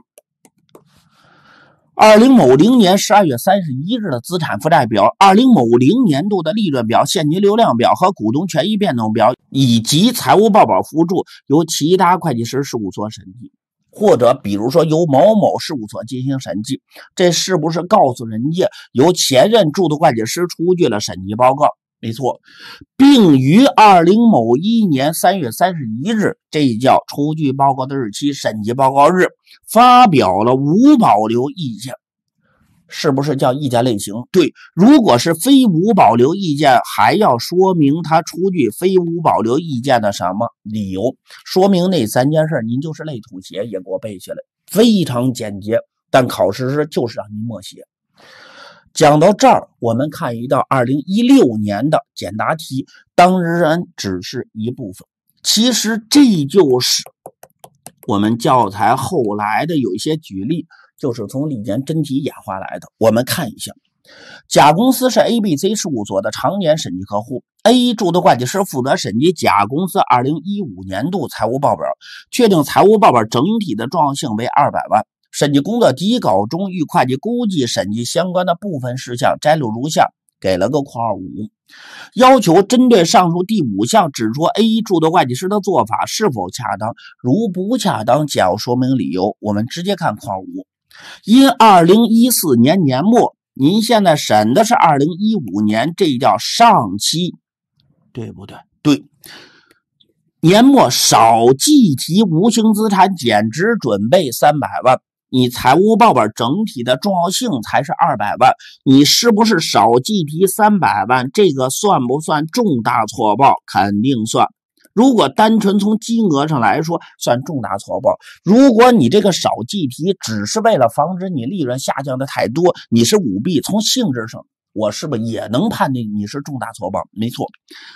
Speaker 1: 二零某零年十二月三十一日的资产负债表，二零某零年度的利润表、现金流量表和股东权益变动表，以及财务报表附注由其他会计师事务所审计，或者比如说由某某事务所进行审计，这是不是告诉人家由前任驻的会计师出具了审计报告？没错，并于二零某一年三月三十一日，这叫出具报告的日期，审计报告日，发表了无保留意见。是不是叫意见类型？对，如果是非无保留意见，还要说明他出具非无保留意见的什么理由，说明那三件事，您就是类吐血，也给我背下来，非常简洁，但考试时就是让您默写。讲到这儿，我们看一道二零一六年的简答题，当然只是一部分，其实这就是我们教材后来的有一些举例，就是从历年真题演化来的。我们看一下，甲公司是 A B C 事务所的常年审计客户， A 驻的会计师负责审计甲公司二零一五年度财务报表，确定财务报表整体的重要性为二百万。审计工作底稿中与会计估计审计相关的部分事项摘录如下，给了个括号五，要求针对上述第五项指出 A 驻的会计师的做法是否恰当，如不恰当简要说明理由。我们直接看括号五，因二零一四年年末，您现在审的是二零一五年，这叫上期，对不对？对。年末少计提无形资产减值准备三百万，你财务报表整体的重要性才是二百万，你是不是少计提三百万？这个算不算重大错报？肯定算。如果单纯从金额上来说，算重大错报。如果你这个少计提只是为了防止你利润下降的太多，你是舞弊，从性质上我是不是也能判定你是重大错报？没错。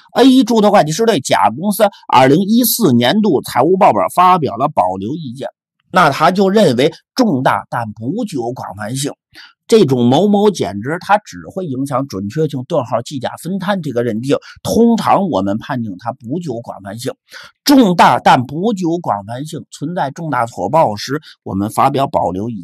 Speaker 1: A 驻的会计师对甲公司二零一四年度财务报表发表了保留意见，那他就认为重大但不具有广泛性，这种某某减值它只会影响准确性顿号计价分摊这个认定，通常我们判定它不具有广泛性。重大但不具有广泛性，存在重大错报时，我们发表保留意见。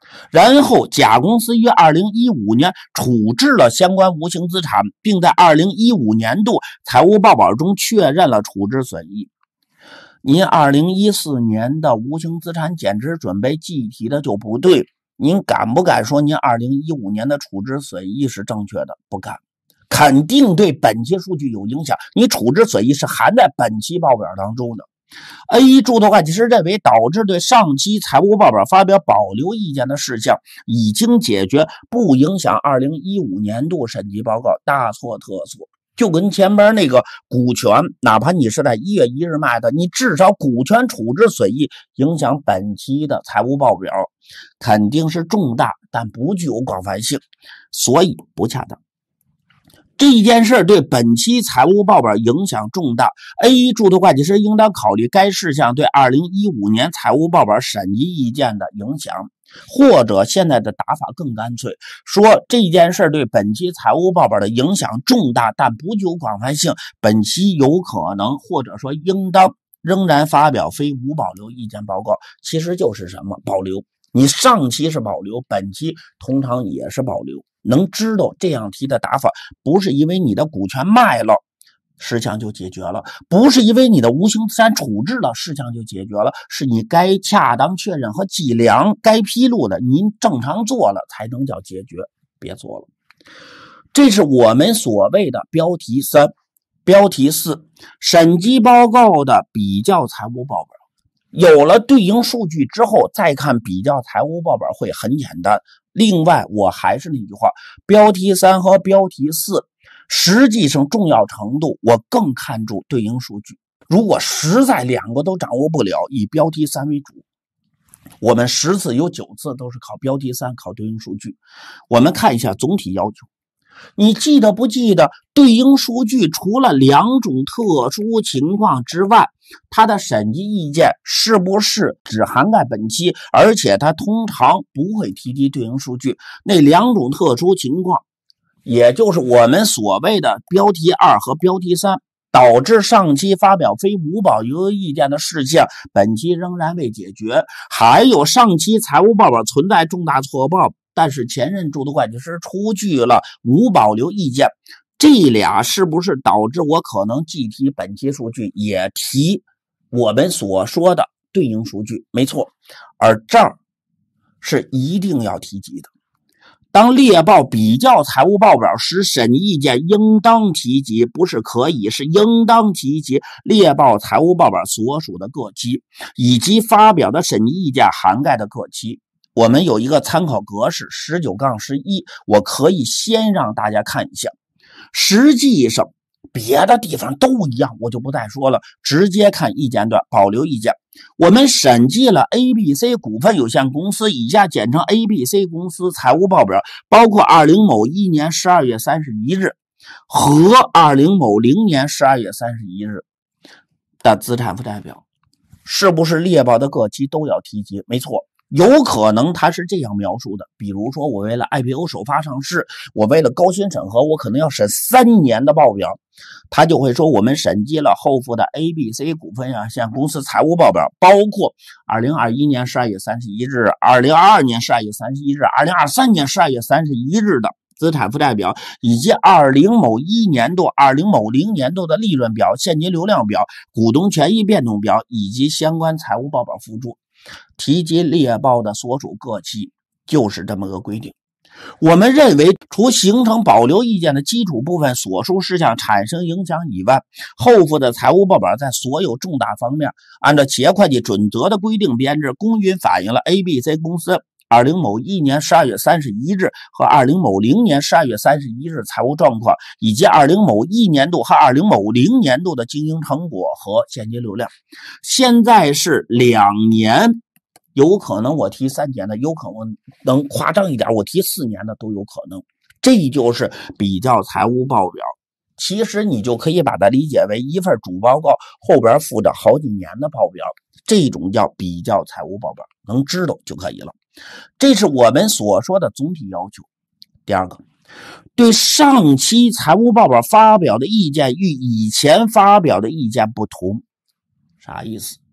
Speaker 1: 然后甲公司于二零一五年处置了相关无形资产，并在二零一五年度财务报表中确认了处置损益。您二零一四年的无形资产减值准备计提的就不对，您敢不敢说您二零一五年的处置损益是正确的？不敢，肯定对本期数据有影响。你处置损益是含在本期报表当中的。A 注册会计师认为导致对上期财务报表发表保留意见的事项已经解决，不影响二零一五年度审计报告，大错特错。就跟前面那个股权，哪怕你是在一月一日卖的，你至少股权处置损益影响本期的财务报表，肯定是重大，但不具有广泛性，所以不恰当。这件事对本期财务报表影响重大 ，A 注册会计师应当考虑该事项对二零一五年财务报表审计意见的影响。或者现在的打法更干脆，说这件事对本期财务报表的影响重大，但不具有广泛性，本期有可能或者说应当仍然发表非无保留意见报告。其实就是什么？保留。你上期是保留，本期通常也是保留。能知道这样题的打法，不是因为你的股权卖了事项就解决了，不是因为你的无形资产处置了事项就解决了，是你该恰当确认和计量该披露的您正常做了才能叫解决，别做了。这是我们所谓的标题三。标题四，审计报告的比较财务报表。有了对应数据之后再看比较财务报表会很简单。另外我还是那句话，标题三和标题四实际上重要程度我更看重对应数据。如果实在两个都掌握不了，以标题三为主。我们十次有九次都是考标题三，考对应数据。我们看一下总体要求。你记得不记得对应数据除了两种特殊情况之外，它的审计意见是不是只涵盖本期，而且它通常不会提及对应数据。那两种特殊情况也就是我们所谓的标题二和标题三，导致上期发表非无保留意见的事项本期仍然未解决，还有上期财务报表存在重大错报，但是前任注册会计师出具了无保留意见，这俩是不是导致我可能既提本期数据也提我们所说的对应数据？没错，而这儿是一定要提及的。当列报比较财务报表时，审议意见应当提及，不是可以，是应当提及列报财务报表所属的各期，以及发表的审议意见涵盖的各期。我们有一个参考格式 十九杠十一， 我可以先让大家看一下。实际上别的地方都一样，我就不再说了，直接看意见段保留意见。我们审计了 A B C 股份有限公司，以下简称 A B C 公司财务报表，包括二零某一年十二月三十一日和二零某零年十二月三十一日的资产负债表。是不是列报的各期都要提及？没错，有可能他是这样描述的，比如说我为了 I P O 首发上市，我为了高薪审核，我可能要审三年的报表，他就会说我们审计了后付的 A B C 股份有限公司财务报表，包括二零二一年十二月三十一日、二零二二年十二月三十一日、二零二三年十二月三十一日的资产负债表，以及二零某一年度、二零某零年度的利润表、现金流量表、股东权益变动表以及相关财务报表附注。提及列报的所属各期，就是这么个规定。我们认为除形成保留意见的基础部分所述事项产生影响以外，后付的财务报表在所有重大方面按照企业会计准则的规定编制，公允反映了 A B C 公司二零某一年十二月三十一日和二零某零年十二月三十一日财务状况，以及二零某一年度和二零某零年度的经营成果和现金流量。现在是两年，有可能我提三年的，有可能能夸张一点，我提四年的都有可能。这就是比较财务报表。其实你就可以把它理解为一份主报告后边附着好几年的报表，这种叫比较财务报表，能知道就可以了。这是我们所说的总体要求。第二个，对上期财务报表发表的意见与以前发表的意见不同。啥意思？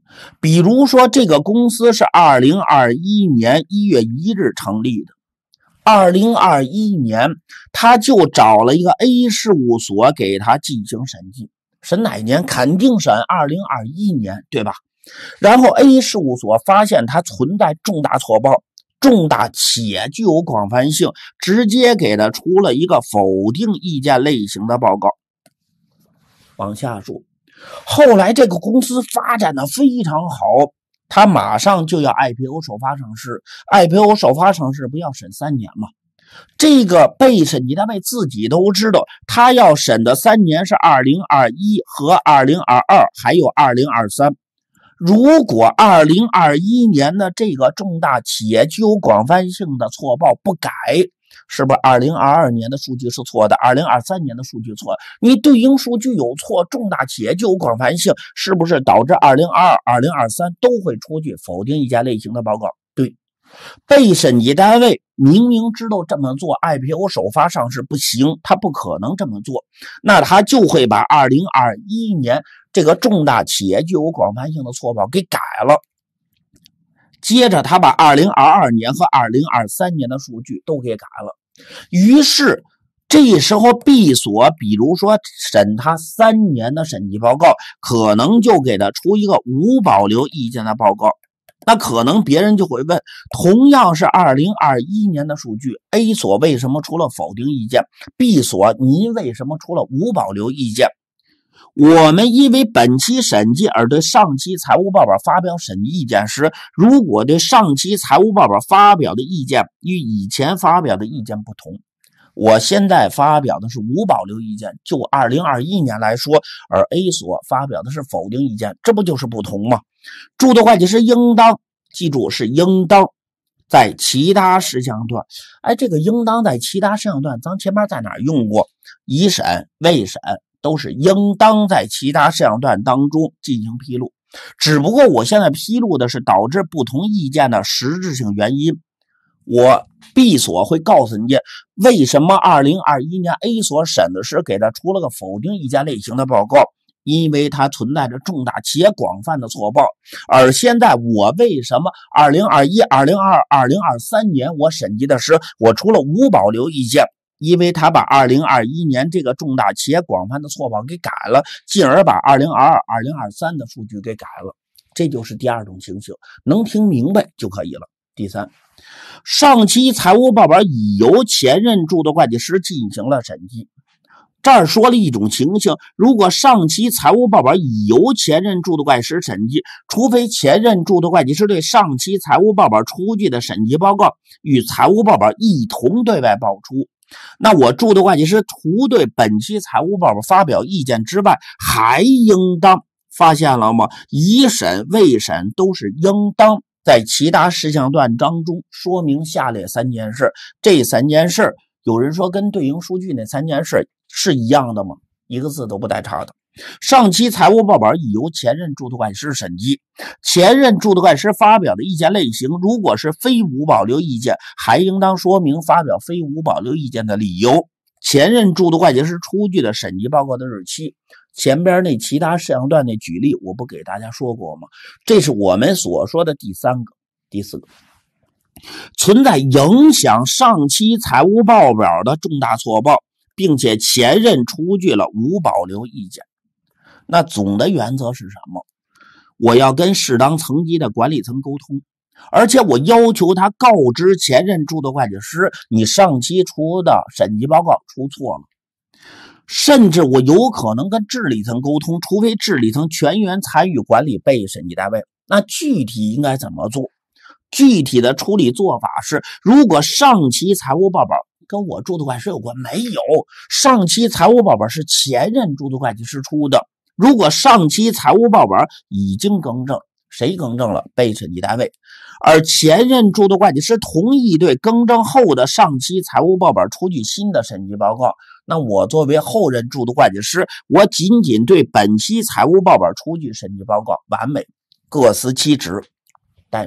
Speaker 1: 比如说这个公司是二零二一年一月一日成立的，二零二一年他就找了一个 A 事务所给他进行审计，审哪一年？肯定审二零二一年，对吧？然后 A 事务所发现他存在重大错报，重大且具有广泛性，直接给他出了一个否定意见类型的报告。往下说，后来这个公司发展的非常好，他马上就要 I P O 首发上市， I P O 首发上市不要审三年吗？这个被审计单位自己都知道，他要审的三年是二零二一和二零二二还有二零二三。如果二零二一年的这个重大且具有广泛性的错报不改，是不是二零二二年的数据是错的，二零二三年的数据错？你对应数据有错，重大且具有广泛性，是不是导致二零二二、二零二三都会出具否定意见类型的报告？对，被审计单位明明知道这么做 I P O 首发上市不行，他不可能这么做，那他就会把二零二一年这个重大且具有广泛性的错报给改了。接着他把二零二二年和二零二三年的数据都给改了。于是这时候 B 所比如说审他三年的审计报告，可能就给他出一个无保留意见的报告。那可能别人就会问，同样是二零二一年的数据， A 所为什么出了否定意见， B 所您为什么出了无保留意见？我们因为本期审计而对上期财务报表发表审计意见时，如果对上期财务报表发表的意见与以前发表的意见不同，我现在发表的是无保留意见，就二零二一年来说，而 A 所发表的是否定意见，这不就是不同吗？注册会计师应当记住是应当在其他事项段，哎，这个应当在其他事项段咱前面在哪儿用过？已审、未审都是应当在其他事项段当中进行披露，只不过我现在披露的是导致不同意见的实质性原因。我 B 所会告诉你为什么二零二一年 A 所审的时给他出了个否定意见类型的报告，因为它存在着重大且广泛的错报。而现在我为什么二零二一、二零二二、二零二三年我审计的时我出了无保留意见，因为他把二零二一年这个重大且广泛的错报给改了，进而把二零二二、二零二三的数据给改了。这就是第二种情形，能听明白就可以了。第三，上期财务报表已由前任注册会计师进行了审计。这儿说了一种情形，如果上期财务报表已由前任注册会计师审计，除非前任注册会计师对上期财务报表出具的审计报告与财务报表一同对外报出，那我注册会计师除对本期财务报表发表意见之外，还应当，发现了吗？已审、未审都是应当在其他事项段当中说明下列三件事。这三件事有人说跟对应数据那三件事是一样的吗？一个字都不带差的。上期财务报表已由前任注册会计师审计，前任注册会计师发表的意见类型如果是非无保留意见，还应当说明发表非无保留意见的理由。前任注册会计师出具的审计报告的日期，前边那其他事项段那举例我不给大家说过吗？这是我们所说的第三个。第四个，存在影响上期财务报表的重大错报，并且前任出具了无保留意见。那总的原则是什么？我要跟适当层级的管理层沟通，而且我要求他告知前任注册会计师，你上期出的审计报告出错了。甚至我有可能跟治理层沟通，除非治理层全员参与管理被审计单位。那具体应该怎么做？具体的处理做法是，如果上期财务报表跟我注册会计师有关，没有，上期财务报表是前任注册会计师出的。如果上期财务报表已经更正，谁更正了？被审计单位。而前任注册会计师同意对更正后的上期财务报表出具新的审计报告，那我作为后任注册会计师，我仅仅对本期财务报表出具审计报告，完美，各司其职。但是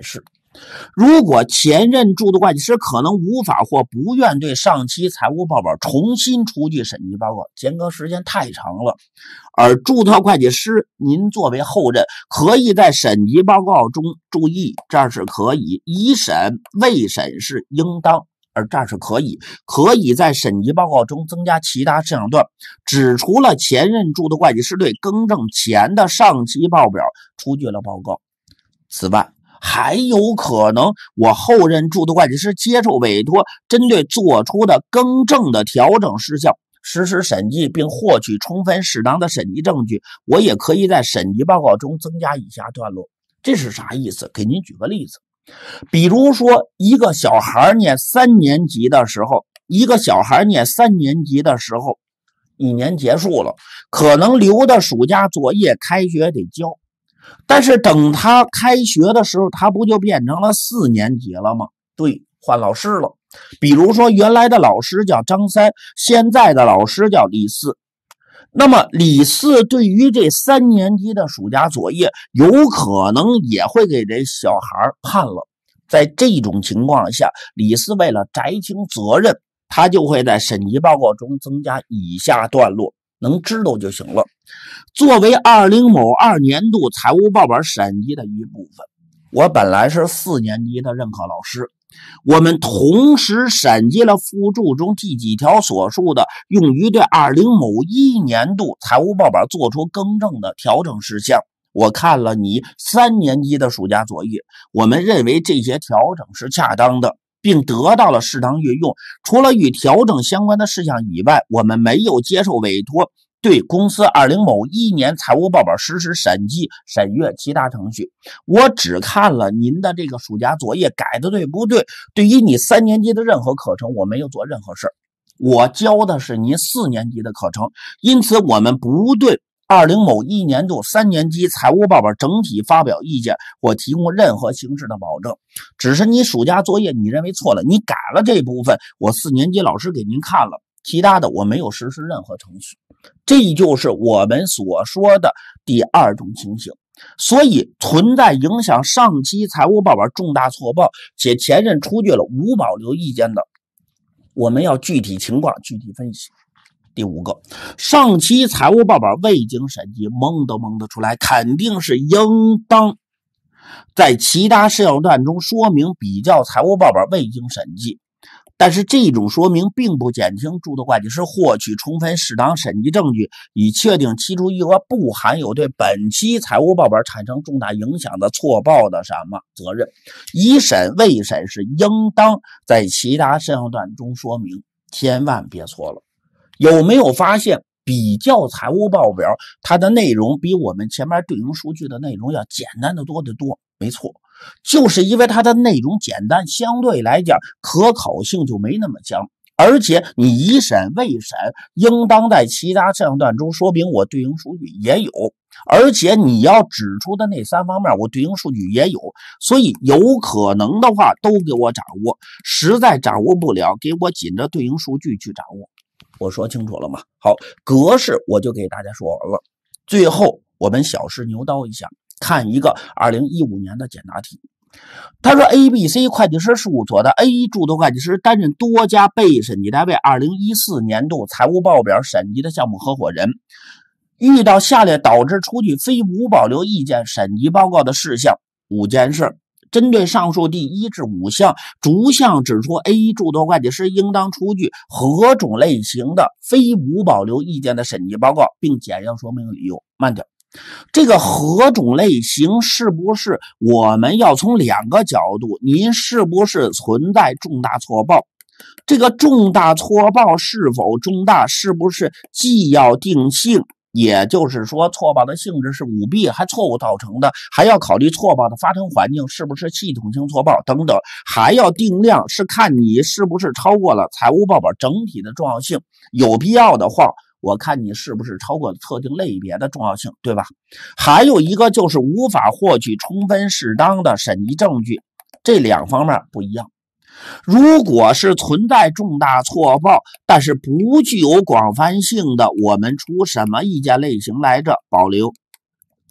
Speaker 1: 如果前任驻的会计师可能无法或不愿对上期财务报表重新出具审计报告，间隔时间太长了，而注册会计师您作为后任，可以在审计报告中注意，这儿是可以，已审未审是应当，而这儿是可以，可以在审计报告中增加其他事项段，指出了前任驻的会计师对更正前的上期报表出具了报告。此外，还有可能我后任驻的会计师接受委托，针对做出的更正的调整事项实施审计，并获取充分适当的审计证据，我也可以在审计报告中增加以下段落。这是啥意思？给您举个例子，比如说一个小孩念三年级的时候，一个小孩念三年级的时候，一年结束了，可能留的暑假作业开学得交，但是等他开学的时候，他不就变成了四年级了吗？对，换老师了。比如说原来的老师叫张三，现在的老师叫李四。那么李四对于这三年级的暑假作业，有可能也会给这小孩判了。在这种情况下，李四为了摘清责任，他就会在审计报告中增加以下段落，能知道就行了。作为二零某二年度财务报表审计的一部分，我本来是四年级的任课老师，我们同时审计了附注中第几条所述的用于对二零某一年度财务报表做出更正的调整事项。我看了你三年级的暑假作业，我们认为这些调整是恰当的，并得到了适当运用。除了与调整相关的事项以外，我们没有接受委托对公司二零某一年财务报表实施审计、审阅其他程序。我只看了您的这个暑假作业改的对不对，对于你三年级的任何课程我没有做任何事儿，我教的是您四年级的课程，因此我们不对二零某一年度三年级财务报表整体发表意见或提供任何形式的保证。只是你暑假作业你认为错了，你改了这部分，我四年级老师给您看了，其他的我没有实施任何程序。这就是我们所说的第二种情形。所以存在影响上期财务报表重大错报且前任出具了无保留意见的，我们要具体情况具体分析。第五个，上期财务报表未经审计，蒙都蒙得出来，肯定是应当在其他事项段中说明比较财务报表未经审计。但是这种说明并不减轻注册会计师获取充分适当审计证据，以确定期初余额不含有对本期财务报表产生重大影响的错报的什么责任。已审未审是应当在其他事项段中说明，千万别错了。有没有发现比较财务报表它的内容比我们前面对应数据的内容要简单的多得多？没错，就是因为它的内容简单，相对来讲可考性就没那么强。而且你已审未审应当在其他事项段中说明，我对应数据也有，而且你要指出的那三方面我对应数据也有，所以有可能的话都给我掌握，实在掌握不了给我紧着对应数据去掌握。我说清楚了吗？好，格式我就给大家说完了。最后我们小试牛刀一下，看一个二零一五年的简答题。他说 A B C 会计师事务所的 A 注册会计师担任多家被审计单位二零一四年度财务报表审计的项目合伙人，遇到下列导致出具非无保留意见审计报告的事项五件事。针对上述第一至五项，逐项指出 A 注册会计师应当出具何种类型的非无保留意见的审计报告，并简要说明理由。慢点，这个何种类型是不是我们要从两个角度？您是不是存在重大错报？这个重大错报是否重大，是不是既要定性，也就是说错报的性质是舞弊还错误造成的，还要考虑错报的发生环境是不是系统性错报等等，还要定量，是看你是不是超过了财务报表整体的重要性，有必要的话我看你是不是超过了特定类别的重要性，对吧？还有一个就是无法获取充分适当的审计证据，这两方面不一样。如果是存在重大错报但是不具有广泛性的，我们出什么意见类型来着？保留。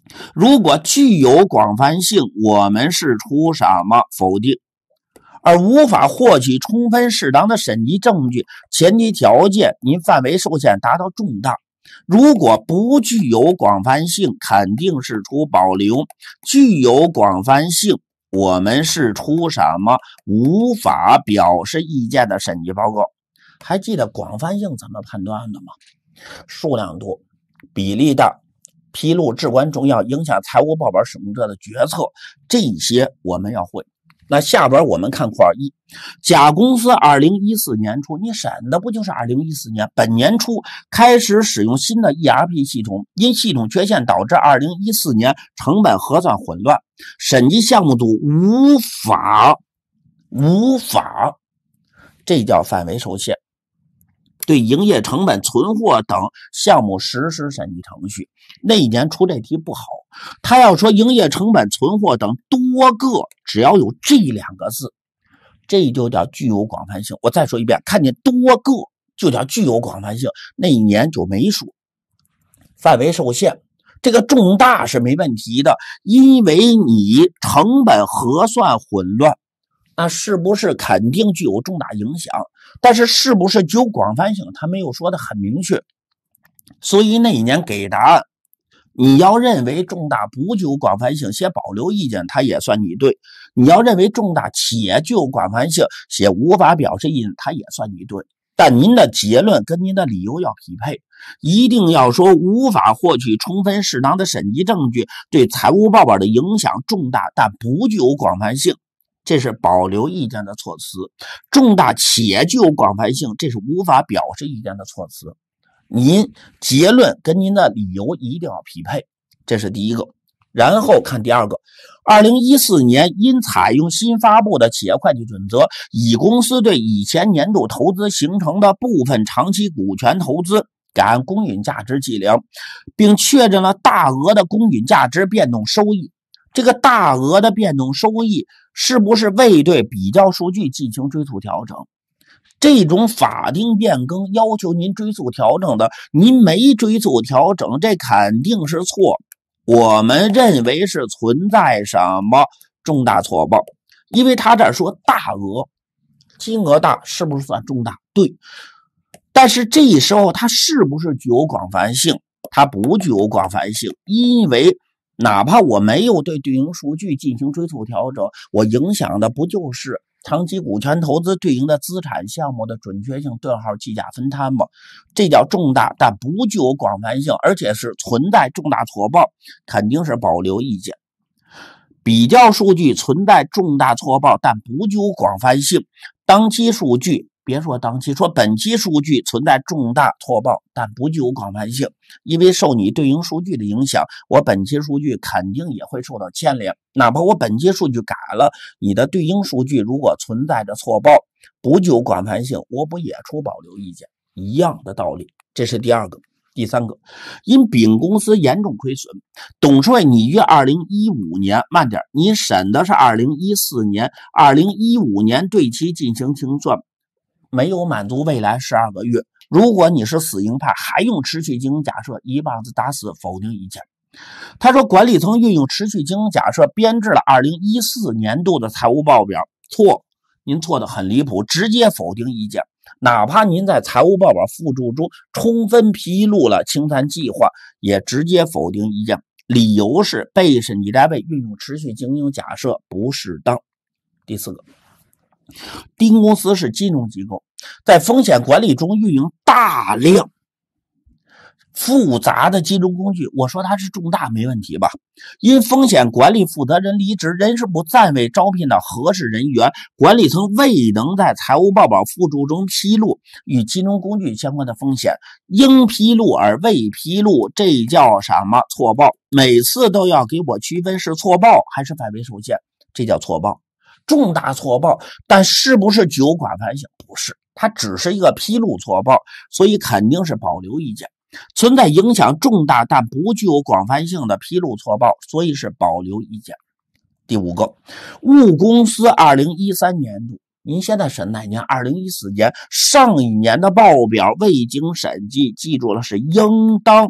Speaker 1: 如果具有广泛性，我们是出什么否定，而无法获取充分适当的审计证据，前提条件您范围受限达到重大。如果不具有广泛性，肯定是出保留；具有广泛性，我们是出什么无法表示意见的审计报告。还记得广泛性怎么判断的吗？数量多，比例大，披露至关重要，影响财务报表使用者的决策，这些我们要会。那下边我们看括号一，甲公司二零一四年初，你审的不就是二零一四年？本年初开始使用新的 E R P 系统，因系统缺陷导致二零一四年成本核算混乱，审计项目组无法无法，这叫范围受限。对营业成本、存货等项目实施审计程序。那一年出这题不好，他要说营业成本、存货等多个，只要有这两个字，这就叫具有广泛性。我再说一遍，看见多个就叫具有广泛性，那一年就没说。范围受限，这个重大是没问题的，因为你成本核算混乱，那是不是肯定具有重大影响？但是是不是具有广泛性，他没有说的很明确。所以那一年给答案，你要认为重大不具有广泛性，写保留意见，他也算你对；你要认为重大且具有广泛性，写无法表示意见，他也算你对。但您的结论跟您的理由要匹配，一定要说无法获取充分适当的审计证据，对财务报表的影响重大，但不具有广泛性。这是保留意见的措辞。重大且具有广泛性，这是无法表示意见的措辞。您结论跟您的理由一定要匹配，这是第一个。然后看第二个，二零一四年因采用新发布的企业会计准则，乙公司对以前年度投资形成的部分长期股权投资改按公允价值计量，并确认了大额的公允价值变动收益。这个大额的变动收益是不是未对比较数据进行追溯调整？这种法定变更要求您追溯调整的，您没追溯调整，这肯定是错。我们认为是存在什么重大错报，因为他这儿说大额，金额大是不是算重大？对。但是这时候它是不是具有广泛性？它不具有广泛性，因为哪怕我没有对对应数据进行追溯调整，我影响的不就是长期股权投资对应的资产项目的准确性顿号计价分摊吗？这叫重大但不具有广泛性，而且是存在重大错报，肯定是保留意见。比较数据存在重大错报但不具有广泛性，当期数据别说当期，说本期数据存在重大错报但不具有广泛性，因为受你对应数据的影响，我本期数据肯定也会受到牵连。哪怕我本期数据改了，你的对应数据如果存在着错报，不具有广泛性，我不也出保留意见？一样的道理。这是第二个。第三个，因丙公司严重亏损，董事会拟于二零一五年，慢点，你审的是二零一四年，二零一五年对其进行清算，没有满足未来十二个月。如果你是死硬派，还用持续经营假设，一棒子打死否定意见。他说管理层运用持续经营假设编制了二零一四年度的财务报表，错，您错得很离谱，直接否定意见。哪怕您在财务报表附注中充分披露了清算计划，也直接否定意见，理由是被审计单位运用持续经营假设不适当。第四个，丁公司是金融机构，在风险管理中运用大量复杂的金融工具，我说它是重大没问题吧？因风险管理负责人离职，人事部暂未招聘到合适人员，管理层未能在财务报表附注中披露与金融工具相关的风险，应披露而未披露，这叫什么错报？每次都要给我区分是错报还是范围受限，这叫错报。重大错报，但是不是具有广泛性？不是，它只是一个披露错报，所以肯定是保留意见。存在影响重大但不具有广泛性的披露错报，所以是保留意见。第五个，物公司二零一三年度，您现在审哪年？二零一四年，上一年的报表未经审计，记住了是应当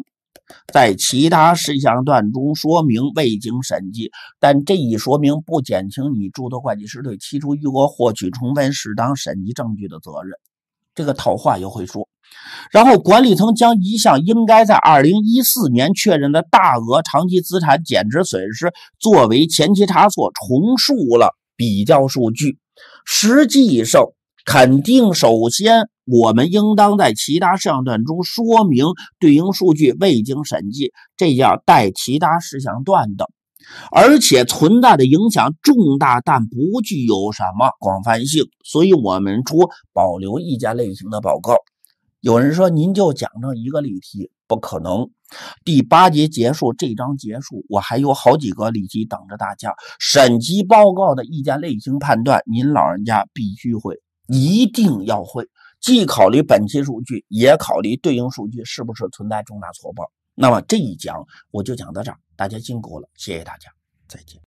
Speaker 1: 在其他事项段中说明未经审计，但这一说明不减轻你诸多会计师对提出余额获取充分适当审计证据的责任。这个套话又会说。然后管理层将一项应该在二零一四年确认的大额长期资产减值损失作为前期差错重述了比较数据。实际上肯定首先我们应当在其他事项段中说明对应数据未经审计，这叫带其他事项段的，而且存在的影响重大但不具有什么广泛性，所以我们出保留意见类型的报告。有人说您就讲这一个例题，不可能。第八节结束，这章结束，我还有好几个例题等着大家。审计报告的意见类型判断，您老人家必须会，一定要会，既考虑本期数据，也考虑对应数据是不是存在重大错报。那么这一讲我就讲到这儿，大家辛苦了，谢谢大家，再见。